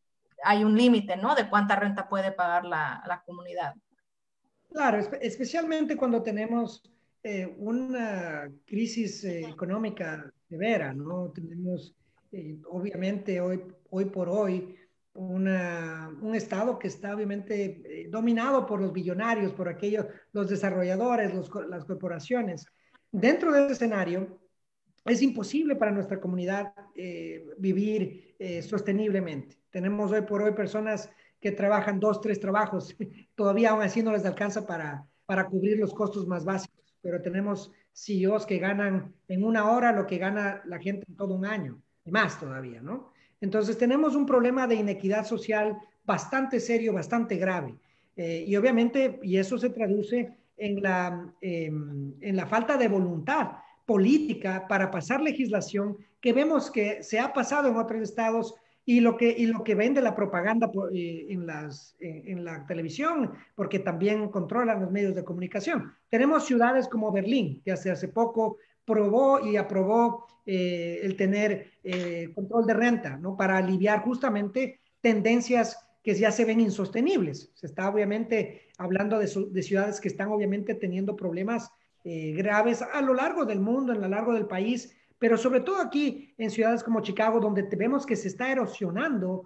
hay un límite, ¿no? De cuánta renta puede pagar la, la comunidad. Claro, espe especialmente cuando tenemos eh, una crisis eh, económica severa, ¿no? Tenemos, eh, obviamente, hoy, hoy por hoy, una, un Estado que está obviamente eh, dominado por los billonarios, por aquellos, los desarrolladores, los, las corporaciones. Dentro de ese escenario, es imposible para nuestra comunidad eh, vivir eh, sosteniblemente. Tenemos hoy por hoy personas que trabajan dos, tres trabajos, todavía aún así no les alcanza para, para cubrir los costos más básicos, pero tenemos C E Os que ganan en una hora lo que gana la gente en todo un año, y más todavía, ¿no? Entonces tenemos un problema de inequidad social bastante serio, bastante grave, eh, y obviamente, y eso se traduce en la, eh, en la falta de voluntad política para pasar legislación que vemos que se ha pasado en otros estados y lo que, y lo que vende la propaganda eh, en, las, eh, en la televisión, porque también controlan los medios de comunicación. Tenemos ciudades como Berlín, que hace, hace poco probó y aprobó eh, el tener eh, control de renta, ¿no? Para aliviar justamente tendencias que ya se ven insostenibles. Se está obviamente hablando de, su, de ciudades que están obviamente teniendo problemas eh, graves a lo largo del mundo, a lo largo del país, pero sobre todo aquí en ciudades como Chicago, donde vemos que se está erosionando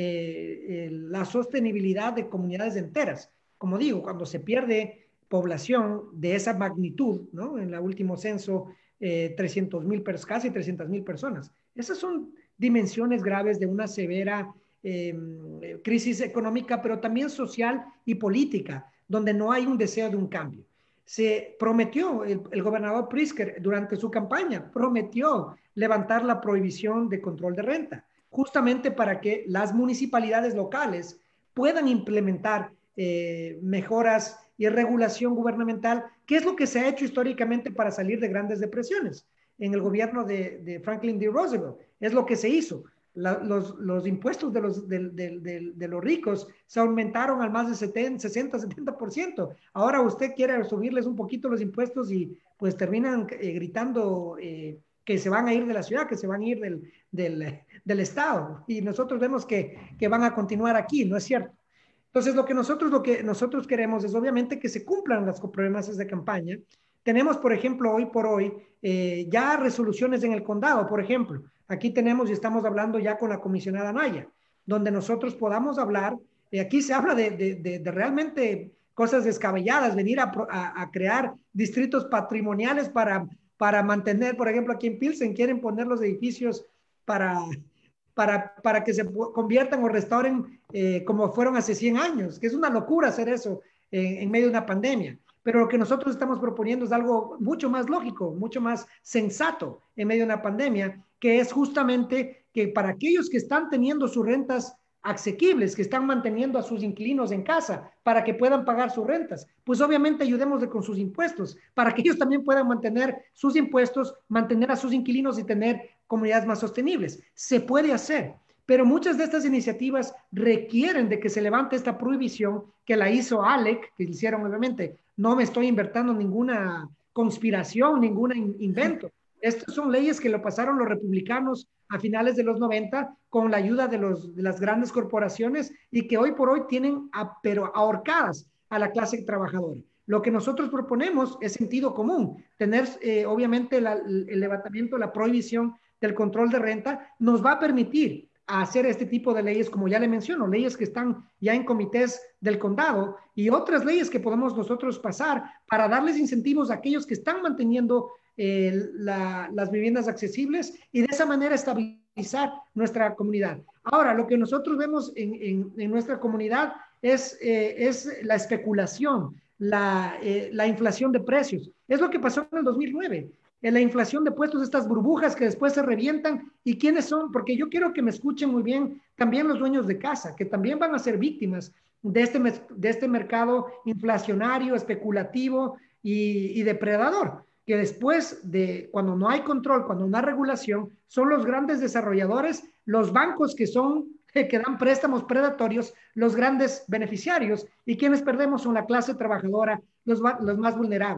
eh, eh, la sostenibilidad de comunidades enteras. Como digo, cuando se pierde población de esa magnitud, ¿no? En el último censo, eh, trescientos mil, casi trescientas mil personas. Esas son dimensiones graves de una severa eh, crisis económica, pero también social y política, donde no hay un deseo de un cambio. Se prometió, el, el gobernador Pritzker durante su campaña prometió levantar la prohibición de control de renta, justamente para que las municipalidades locales puedan implementar eh, mejoras y regulación gubernamental, que es lo que se ha hecho históricamente para salir de grandes depresiones. En el gobierno de, de Franklin D. Roosevelt es lo que se hizo. La, los, los impuestos de los, de, de, de, de los ricos se aumentaron al más de setenta, sesenta, setenta por ciento. Ahora usted quiere subirles un poquito los impuestos y pues terminan eh, gritando eh, que se van a ir de la ciudad, que se van a ir del, del, del estado. Y nosotros vemos que, que van a continuar aquí, ¿no es cierto? Entonces, lo que nosotros, lo que nosotros queremos es obviamente que se cumplan las promesas de campaña. Tenemos, por ejemplo, hoy por hoy, eh, ya resoluciones en el condado, por ejemplo. Aquí tenemos y estamos hablando ya con la comisionada Naya, donde nosotros podamos hablar, eh, aquí se habla de, de, de, de realmente cosas descabelladas, venir a, a, a crear distritos patrimoniales para, para mantener, por ejemplo, aquí en Pilsen quieren poner los edificios para, para, para que se conviertan o restauren eh, como fueron hace cien años, que es una locura hacer eso eh, en medio de una pandemia. Pero lo que nosotros estamos proponiendo es algo mucho más lógico, mucho más sensato en medio de una pandemia, que es justamente que para aquellos que están teniendo sus rentas asequibles, que están manteniendo a sus inquilinos en casa para que puedan pagar sus rentas, pues obviamente ayudémosle con sus impuestos, para que ellos también puedan mantener sus impuestos, mantener a sus inquilinos y tener comunidades más sostenibles. Se puede hacer, pero muchas de estas iniciativas requieren de que se levante esta prohibición que la hizo ALEC, que hicieron obviamente. No me estoy inventando ninguna conspiración, ningún invento. Estas son leyes que lo pasaron los republicanos a finales de los noventa con la ayuda de, los, de las grandes corporaciones y que hoy por hoy tienen a, pero ahorcadas a la clase trabajadora. Lo que nosotros proponemos es sentido común. Tener eh, obviamente la, el levantamiento, la prohibición del control de renta nos va a permitir a hacer este tipo de leyes, como ya le menciono, leyes que están ya en comités del condado y otras leyes que podemos nosotros pasar para darles incentivos a aquellos que están manteniendo eh, la, las viviendas accesibles y de esa manera estabilizar nuestra comunidad. Ahora, lo que nosotros vemos en, en, en nuestra comunidad es, eh, es la especulación, la, eh, la inflación de precios. Es lo que pasó en el dos mil nueve. En la inflación de puestos, estas burbujas que después se revientan. ¿Y quiénes son? Porque yo quiero que me escuchen muy bien también los dueños de casa, que también van a ser víctimas de este, de este mercado inflacionario, especulativo y, y depredador, que después de, cuando no hay control, cuando no hay regulación, son los grandes desarrolladores, los bancos que son, que dan préstamos predatorios, los grandes beneficiarios, y quienes perdemos son la clase trabajadora, los, los más vulnerables.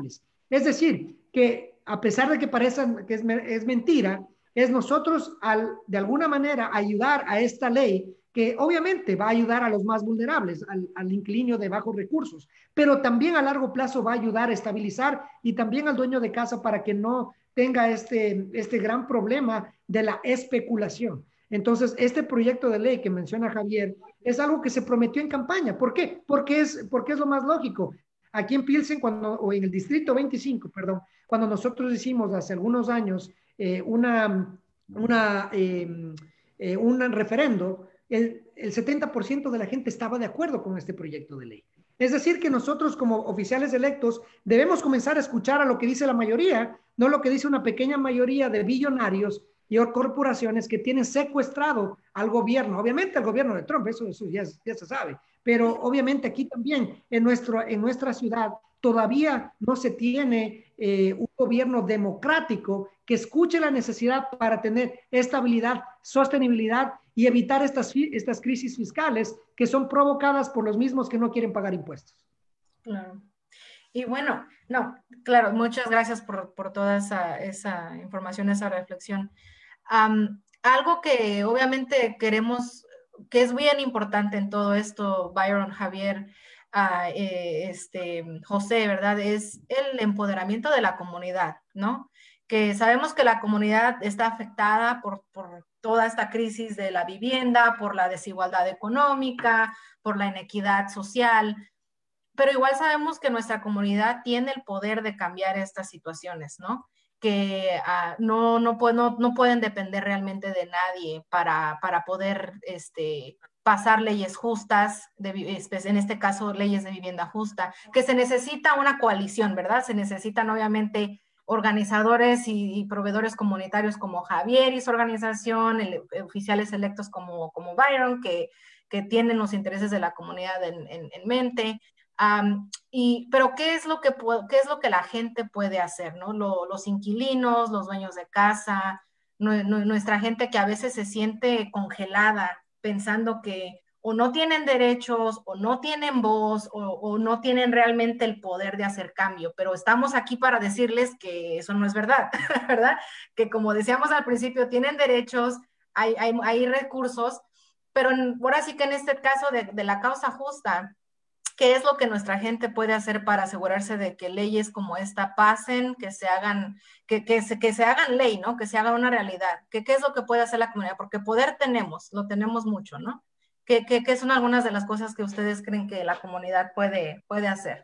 Es decir, que a pesar de que parezca que es, es mentira, es nosotros al, de alguna manera ayudar a esta ley que obviamente va a ayudar a los más vulnerables, al, al inquilino de bajos recursos, pero también a largo plazo va a ayudar a estabilizar y también al dueño de casa para que no tenga este, este gran problema de la especulación. Entonces, este proyecto de ley que menciona Javier es algo que se prometió en campaña. ¿Por qué? Porque es, porque es lo más lógico. Aquí en Pilsen, cuando, o en el Distrito veinticinco, perdón, cuando nosotros hicimos hace algunos años eh, una, una, eh, eh, un referendo, el, el setenta por ciento de la gente estaba de acuerdo con este proyecto de ley. Es decir, que nosotros como oficiales electos debemos comenzar a escuchar a lo que dice la mayoría, no lo que dice una pequeña mayoría de billonarios y corporaciones que tienen secuestrado al gobierno, obviamente al gobierno de Trump, eso, eso ya, ya se sabe, pero obviamente aquí también en, nuestro, en nuestra ciudad todavía no se tiene eh, un gobierno democrático que escuche la necesidad para tener estabilidad, sostenibilidad y evitar estas, estas crisis fiscales que son provocadas por los mismos que no quieren pagar impuestos. Claro. Y bueno, no, claro, muchas gracias por, por toda esa, esa información, esa reflexión. Um, algo que obviamente queremos, que es bien importante en todo esto, Byron, Javier, uh, eh, este, José, ¿verdad? Es el empoderamiento de la comunidad, ¿no? Que sabemos que la comunidad está afectada por, por toda esta crisis de la vivienda, por la desigualdad económica, por la inequidad social, pero igual sabemos que nuestra comunidad tiene el poder de cambiar estas situaciones, ¿no? Que uh, no, no, no, no pueden depender realmente de nadie para, para poder este, pasar leyes justas, de, en este caso leyes de vivienda justa, que se necesita una coalición, ¿verdad? Se necesitan obviamente organizadores y, y proveedores comunitarios como Javier y su organización, el, oficiales electos como, como Byron, que, que tienen los intereses de la comunidad en, en, en mente. Um, y, pero ¿qué es, lo que ¿qué es lo que la gente puede hacer? ¿No? Lo, los inquilinos, los dueños de casa, no, no, nuestra gente que a veces se siente congelada pensando que o no tienen derechos o no tienen voz o, o no tienen realmente el poder de hacer cambio, pero estamos aquí para decirles que eso no es verdad, ¿verdad? Que como decíamos al principio, tienen derechos, hay, hay, hay recursos, pero en, ahora sí que en este caso de, de la causa justa, ¿qué es lo que nuestra gente puede hacer para asegurarse de que leyes como esta pasen, que se hagan, que, que, se, que se hagan ley, ¿no? Que se haga una realidad. ¿Qué, ¿Qué es lo que puede hacer la comunidad? Porque poder tenemos, lo tenemos mucho, ¿no? ¿Qué, qué, qué son algunas de las cosas que ustedes creen que la comunidad puede, puede hacer?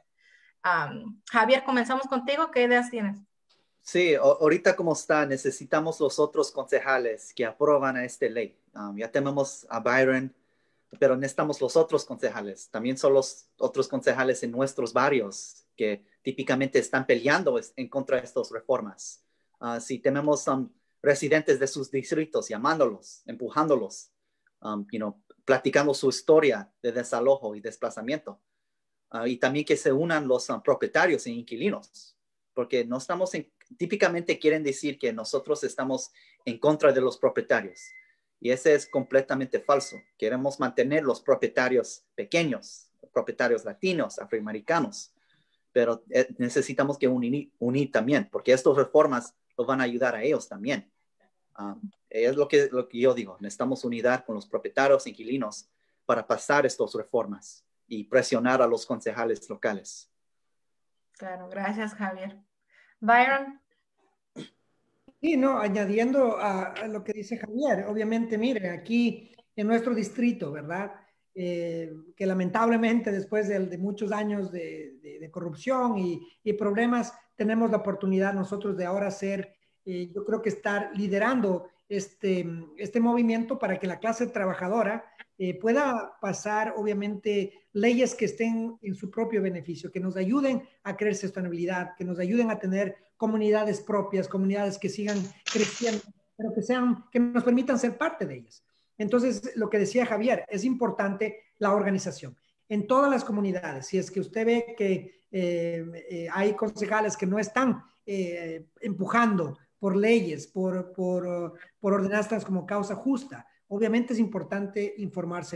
Um, Javier, comenzamos contigo. ¿Qué ideas tienes? Sí, ahorita como está, necesitamos los otros concejales que aprueban a esta ley. Um, ya tenemos a Byron, pero necesitamos los otros concejales. También son los otros concejales en nuestros barrios que típicamente están peleando en contra de estas reformas. Uh, si tenemos um, residentes de sus distritos llamándolos, empujándolos, um, you know, platicando su historia de desalojo y desplazamiento. Uh, y también que se unan los um, propietarios e inquilinos, porque no estamos en, típicamente quieren decir que nosotros estamos en contra de los propietarios. Y ese es completamente falso. Queremos mantener los propietarios pequeños, propietarios latinos, afroamericanos, pero eh, necesitamos que unir, unir también, porque estas reformas los van a ayudar a ellos también. Um, es lo que, lo que yo digo, necesitamos unidad con los propietarios, inquilinos, para pasar estas reformas y presionar a los concejales locales. Claro, gracias, Javier. Byron. Sí, no, añadiendo a, a lo que dice Javier, obviamente, mire, aquí en nuestro distrito, ¿verdad? Eh, que lamentablemente después de, de muchos años de, de, de corrupción y, y problemas, tenemos la oportunidad nosotros de ahora ser, eh, yo creo que estar liderando este, este movimiento para que la clase trabajadora eh, pueda pasar, obviamente, leyes que estén en su propio beneficio, que nos ayuden a crear sostenibilidad, que nos ayuden a tener comunidades propias, comunidades que sigan creciendo, pero que, sean, que nos permitan ser parte de ellas. Entonces, lo que decía Javier, es importante la organización. En todas las comunidades, si es que usted ve que eh, eh, hay concejales que no están eh, empujando por leyes, por, por, por ordenanzas como causa justa, obviamente es importante informarse bien.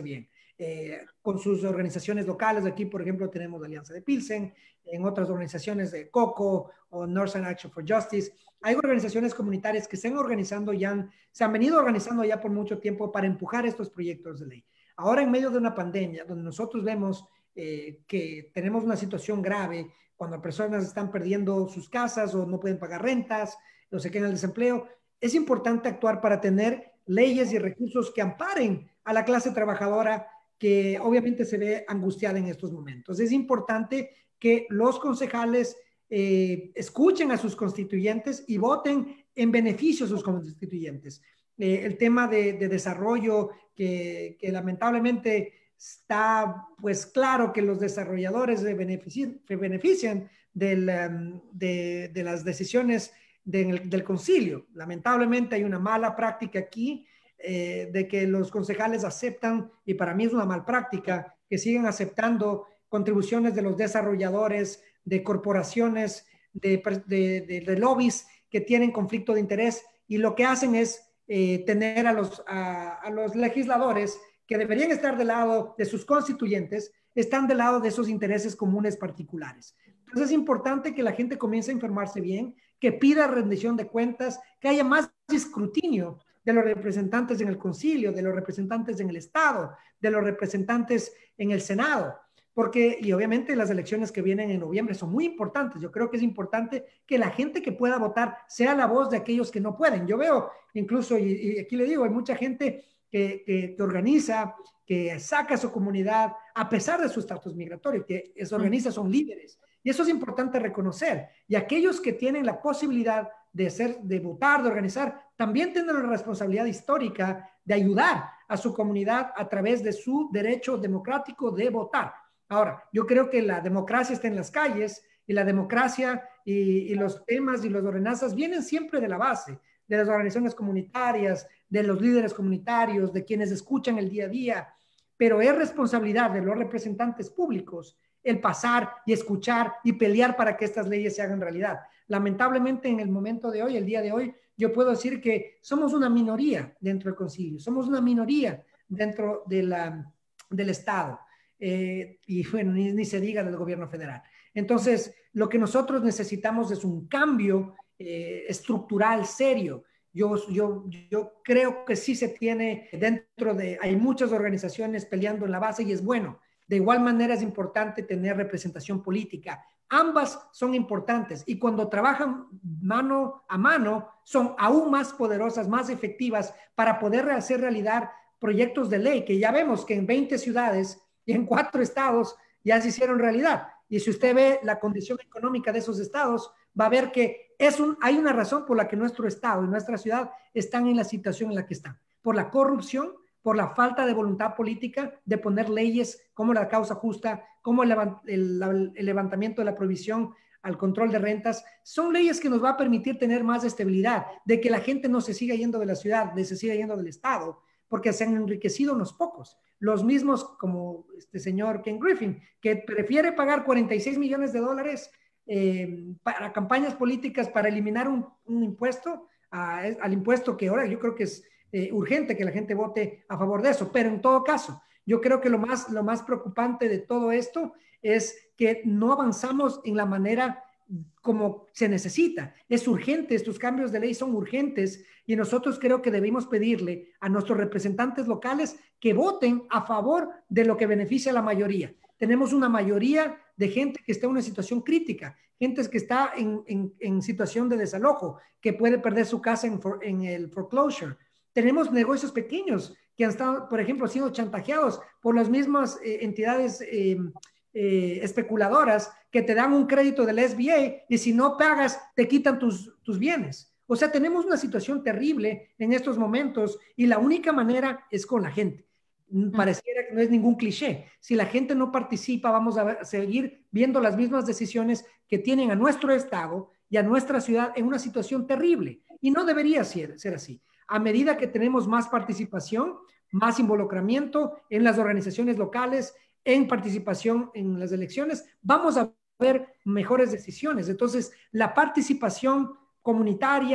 eh, con sus organizaciones locales. Aquí, por ejemplo, tenemos la Alianza de Pilsen, en otras organizaciones de COCO o Northern Action for Justice. Hay organizaciones comunitarias que se han organizando ya, se han venido organizando ya por mucho tiempo para empujar estos proyectos de ley. Ahora, en medio de una pandemia, donde nosotros vemos eh, que tenemos una situación grave, cuando personas están perdiendo sus casas o no pueden pagar rentas, o se quedan en el desempleo, es importante actuar para tener leyes y recursos que amparen a la clase trabajadora que obviamente se ve angustiada en estos momentos. Es importante que los concejales eh, escuchen a sus constituyentes y voten en beneficio de sus constituyentes. Eh, el tema de, de desarrollo que, que lamentablemente está pues claro que los desarrolladores se benefician, se benefician del, um, de, de las decisiones del, del concilio. Lamentablemente hay una mala práctica aquí eh, de que los concejales aceptan, y para mí es una mala práctica, que siguen aceptando contribuciones de los desarrolladores, de corporaciones, de, de, de, de lobbies que tienen conflicto de interés, y lo que hacen es eh, tener a los, a, a los legisladores que deberían estar del lado de sus constituyentes, están del lado de esos intereses comunes particulares. Entonces es importante que la gente comience a informarse bien, que pida rendición de cuentas, que haya más escrutinio de los representantes en el concilio, de los representantes en el Estado, de los representantes en el Senado, porque, y obviamente las elecciones que vienen en noviembre son muy importantes. Yo creo que es importante que la gente que pueda votar sea la voz de aquellos que no pueden. Yo veo incluso, y, y aquí le digo, hay mucha gente que, que, que organiza, que saca a su comunidad a pesar de su estatus migratorio, que se organiza, son líderes. Y eso es importante reconocer. Y aquellos que tienen la posibilidad de, ser, de votar, de organizar, también tienen la responsabilidad histórica de ayudar a su comunidad a través de su derecho democrático de votar. Ahora, yo creo que la democracia está en las calles, y la democracia y, y los temas y las ordenanzas vienen siempre de la base, de las organizaciones comunitarias, de los líderes comunitarios, de quienes escuchan el día a día, pero es responsabilidad de los representantes públicos el pasar y escuchar y pelear para que estas leyes se hagan realidad. Lamentablemente, en el momento de hoy, el día de hoy, yo puedo decir que somos una minoría dentro del concilio, somos una minoría dentro de la, del Estado, eh, y bueno, ni, ni se diga del gobierno federal. Entonces, lo que nosotros necesitamos es un cambio eh, estructural serio. Yo, yo, yo creo que sí se tiene dentro de, hay muchas organizaciones peleando en la base y es bueno. De igual manera es importante tener representación política. Ambas son importantes y cuando trabajan mano a mano son aún más poderosas, más efectivas para poder hacer realidad proyectos de ley que ya vemos que en veinte ciudades y en cuatro estados ya se hicieron realidad. Y si usted ve la condición económica de esos estados, va a ver que es un, hay una razón por la que nuestro estado y nuestra ciudad están en la situación en la que están. Por la corrupción, por la falta de voluntad política de poner leyes como la causa justa, como el, el, el levantamiento de la prohibición al control de rentas. Son leyes que nos va a permitir tener más estabilidad, de que la gente no se siga yendo de la ciudad, de se siga yendo del estado, porque se han enriquecido unos pocos. Los mismos como este señor Ken Griffin, que prefiere pagar cuarenta y seis millones de dólares eh, para campañas políticas para eliminar un, un impuesto, a, al impuesto que ahora yo creo que es Eh, urgente que la gente vote a favor de eso. Pero en todo caso, yo creo que lo más, lo más preocupante de todo esto es que no avanzamos en la manera como se necesita. Es urgente, estos cambios de ley son urgentes y nosotros creo que debemos pedirle a nuestros representantes locales que voten a favor de lo que beneficia a la mayoría. Tenemos una mayoría de gente que está en una situación crítica, gente que está en, en, en situación de desalojo, que puede perder su casa en, for, en el foreclosure. Tenemos negocios pequeños que han estado, por ejemplo, siendo chantajeados por las mismas eh, entidades eh, eh, especuladoras que te dan un crédito del S B A y si no pagas te quitan tus, tus bienes. O sea, tenemos una situación terrible en estos momentos y la única manera es con la gente. Pareciera que no es ningún cliché. Si la gente no participa, vamos a seguir viendo las mismas decisiones que tienen a nuestro estado y a nuestra ciudad en una situación terrible. Y no debería ser, ser así. A medida que tenemos más participación, más involucramiento en las organizaciones locales, en participación en las elecciones, vamos a ver mejores decisiones. Entonces, la participación comunitaria,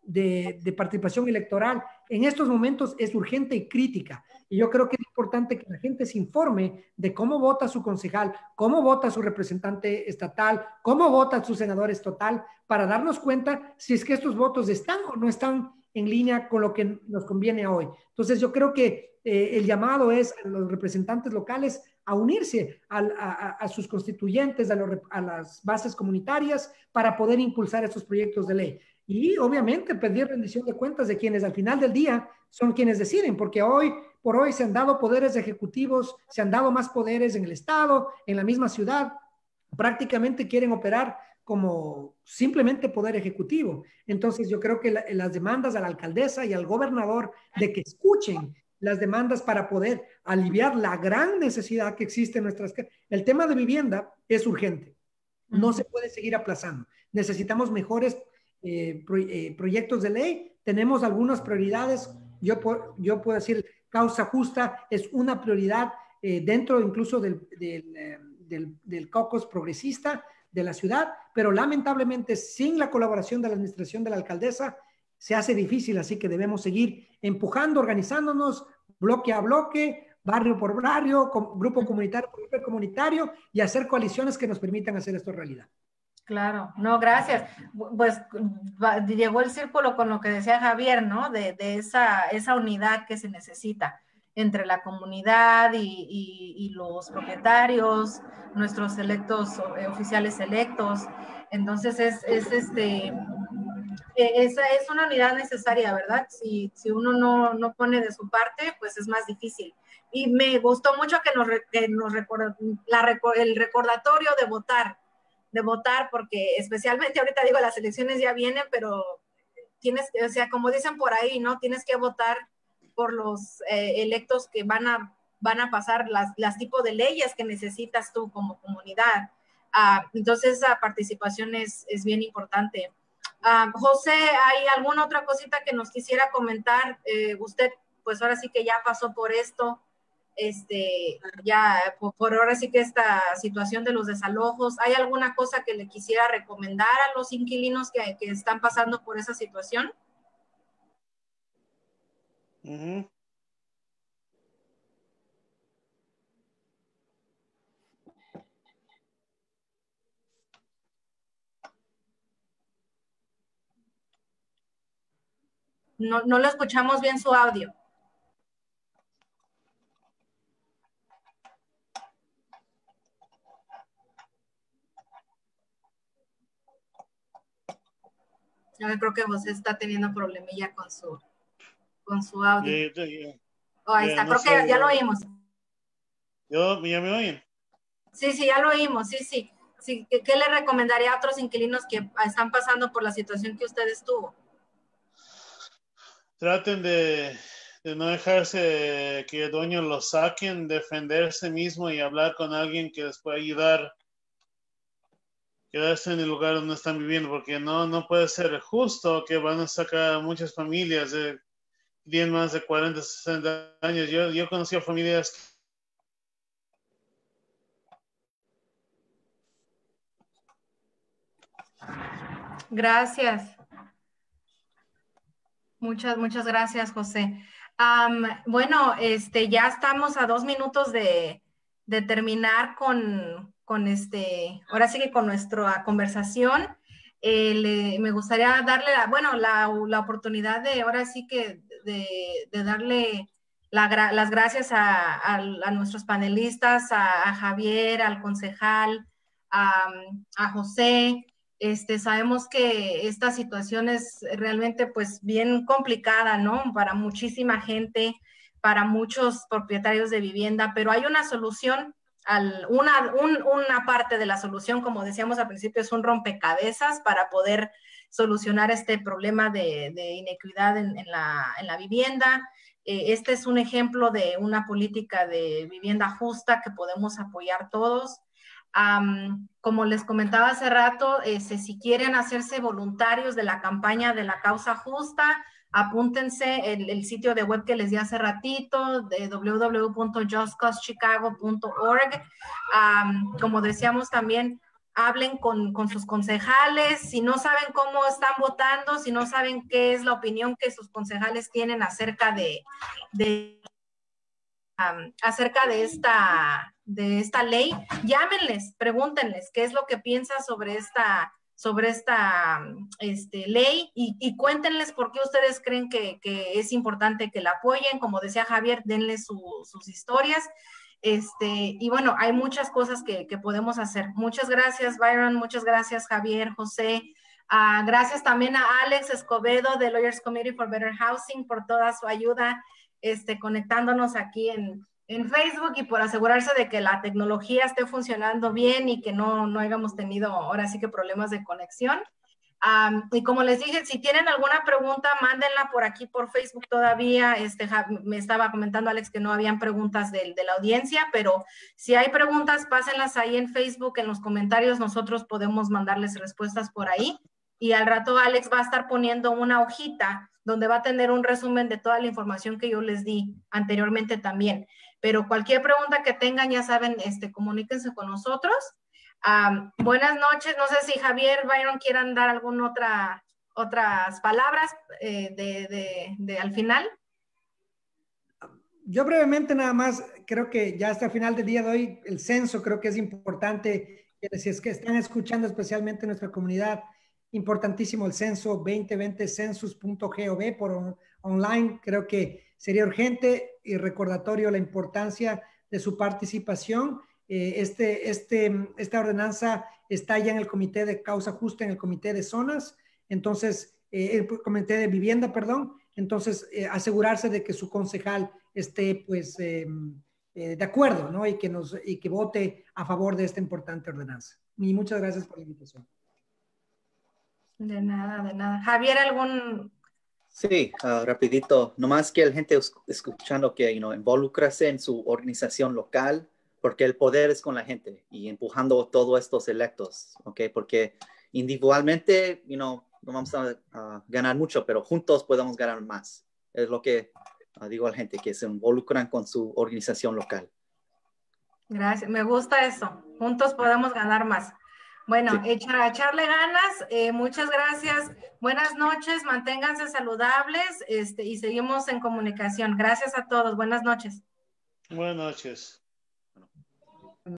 de, de participación electoral en estos momentos es urgente y crítica. Y yo creo que es importante que la gente se informe de cómo vota su concejal, cómo vota su representante estatal, cómo vota su senador estatal, para darnos cuenta si es que estos votos están o no están en línea con lo que nos conviene hoy. Entonces yo creo que eh, el llamado es a los representantes locales a unirse a, a, a sus constituyentes, a, los, a las bases comunitarias, para poder impulsar estos proyectos de ley. Y obviamente pedir rendición de cuentas de quienes al final del día son quienes deciden, porque hoy por hoy se han dado poderes ejecutivos, se han dado más poderes en el Estado, en la misma ciudad, prácticamente quieren operar como simplemente poder ejecutivo. Entonces yo creo que la, las demandas a la alcaldesa y al gobernador de que escuchen las demandas para poder aliviar la gran necesidad que existe en nuestras... El tema de vivienda es urgente, no se puede seguir aplazando. Necesitamos mejores eh, pro, eh, proyectos de ley, tenemos algunas prioridades, yo, yo puedo decir, causa justa es una prioridad eh, dentro incluso del, del, eh, del, del caucus progresista de la ciudad, pero lamentablemente sin la colaboración de la administración de la alcaldesa se hace difícil, así que debemos seguir empujando, organizándonos bloque a bloque, barrio por barrio, com, grupo comunitario por grupo comunitario, y hacer coaliciones que nos permitan hacer esto realidad. Claro, no, gracias. Pues llegó el círculo con lo que decía Javier, ¿no? De, de esa, esa unidad que se necesita entre la comunidad y, y, y los propietarios, nuestros electos, oficiales electos. Entonces es, es este, es, es una unidad necesaria, ¿verdad? Si, si uno no, no pone de su parte, pues es más difícil. Y me gustó mucho que nos, que nos record, la, el recordatorio de votar, de votar, porque especialmente ahorita digo, las elecciones ya vienen, pero tienes que, o sea, como dicen por ahí, ¿no? Tienes que votar por los eh, electos que van a, van a pasar las, las tipos de leyes que necesitas tú como comunidad. Uh, entonces, esa participación es, es bien importante. Uh, José, ¿hay alguna otra cosita que nos quisiera comentar? Eh, usted, pues ahora sí que ya pasó por esto. Este, ya por, por ahora sí que esta situación de los desalojos, ¿hay alguna cosa que le quisiera recomendar a los inquilinos que, que están pasando por esa situación? Uh-huh. No, no lo escuchamos bien su audio. Yo creo que José está teniendo problemilla con su, con su audio. Yeah, yeah, yeah. Oh, ahí yeah, está, no creo sé, que ya yo, lo oímos. Yo, ¿ya me oyen? Sí, sí, ya lo oímos, sí, sí. sí ¿qué, ¿Qué le recomendaría a otros inquilinos que están pasando por la situación que usted estuvo? Traten de, de no dejarse que el dueño los saquen, defenderse mismo y hablar con alguien que les pueda ayudar. Quedarse en el lugar donde están viviendo, porque no, no puede ser justo que van a sacar a muchas familias de tienen más de cuarenta, sesenta años. Yo, yo conocí a familias. Gracias. Muchas, muchas gracias, José. Um, bueno, este, ya estamos a dos minutos de, de terminar con, con este, ahora sí que con nuestra conversación. Eh, le, me gustaría darle, la, bueno, la, la oportunidad de, ahora sí que, de, de darle la, las gracias a, a, a nuestros panelistas, a, a Javier, al concejal, a, a José. Este, sabemos que esta situación es realmente pues bien complicada, ¿no? Para muchísima gente, para muchos propietarios de vivienda, pero hay una solución, al, una, un, una parte de la solución, como decíamos al principio, es un rompecabezas para poder solucionar este problema de, de inequidad en, en, la, en la vivienda. Eh, este es un ejemplo de una política de vivienda justa que podemos apoyar todos. Um, como les comentaba hace rato, este, si quieren hacerse voluntarios de la campaña de la causa justa, apúntense el, el sitio de web que les di hace ratito, de w w w punto just cause chicago punto org. Um, como decíamos también, hablen con, con sus concejales, si no saben cómo están votando, si no saben qué es la opinión que sus concejales tienen acerca de, de um, acerca de esta, de esta ley, llámenles, pregúntenles qué es lo que piensa sobre esta, sobre esta este, ley y, y cuéntenles por qué ustedes creen que, que es importante que la apoyen. Como decía Javier, denles su, sus historias. Este, y bueno, hay muchas cosas que, que podemos hacer. Muchas gracias, Byron. Muchas gracias, Javier, José. Uh, gracias también a Alex Escobedo de Lawyers Committee for Better Housing por toda su ayuda este, conectándonos aquí en, en Facebook y por asegurarse de que la tecnología esté funcionando bien y que no, no hayamos tenido ahora sí que problemas de conexión. Um, y como les dije, si tienen alguna pregunta, mándenla por aquí por Facebook todavía. Este, me estaba comentando Alex que no habían preguntas de, de la audiencia, pero si hay preguntas, pásenlas ahí en Facebook, en los comentarios, nosotros podemos mandarles respuestas por ahí. Y al rato Alex va a estar poniendo una hojita donde va a tener un resumen de toda la información que yo les di anteriormente también. Pero cualquier pregunta que tengan, ya saben, este, comuníquense con nosotros. Um, buenas noches, no sé si Javier, Byron quieran dar alguna otra, otras palabras eh, de, de, de al final. Yo brevemente nada más, creo que ya hasta el final del día de hoy, el censo creo que es importante, que si es que están escuchando especialmente en nuestra comunidad, importantísimo el censo veinte veinte census punto gov por on, online, creo que sería urgente y recordatorio la importancia de su participación. Eh, este, este, esta ordenanza está ya en el comité de causa justa, en el comité de zonas, entonces, eh, el comité de vivienda, perdón, entonces eh, asegurarse de que su concejal esté pues eh, eh, de acuerdo, ¿no? Y que, nos, y que vote a favor de esta importante ordenanza. Y muchas gracias por la invitación. De nada, de nada. Javier, ¿algún...? Sí, uh, rapidito. Nomás que la gente escuchando que, you know, involucrarse en su organización local, porque el poder es con la gente y empujando todos estos electos, ¿ok? Porque individualmente, you know, no vamos a uh, ganar mucho, pero juntos podemos ganar más. Es lo que uh, digo a la gente, que se involucran con su organización local. Gracias, me gusta eso. Juntos podemos ganar más. Bueno, sí. echar, echarle ganas, eh, muchas gracias, buenas noches, manténganse saludables este, y seguimos en comunicación. Gracias a todos, buenas noches. Buenas noches.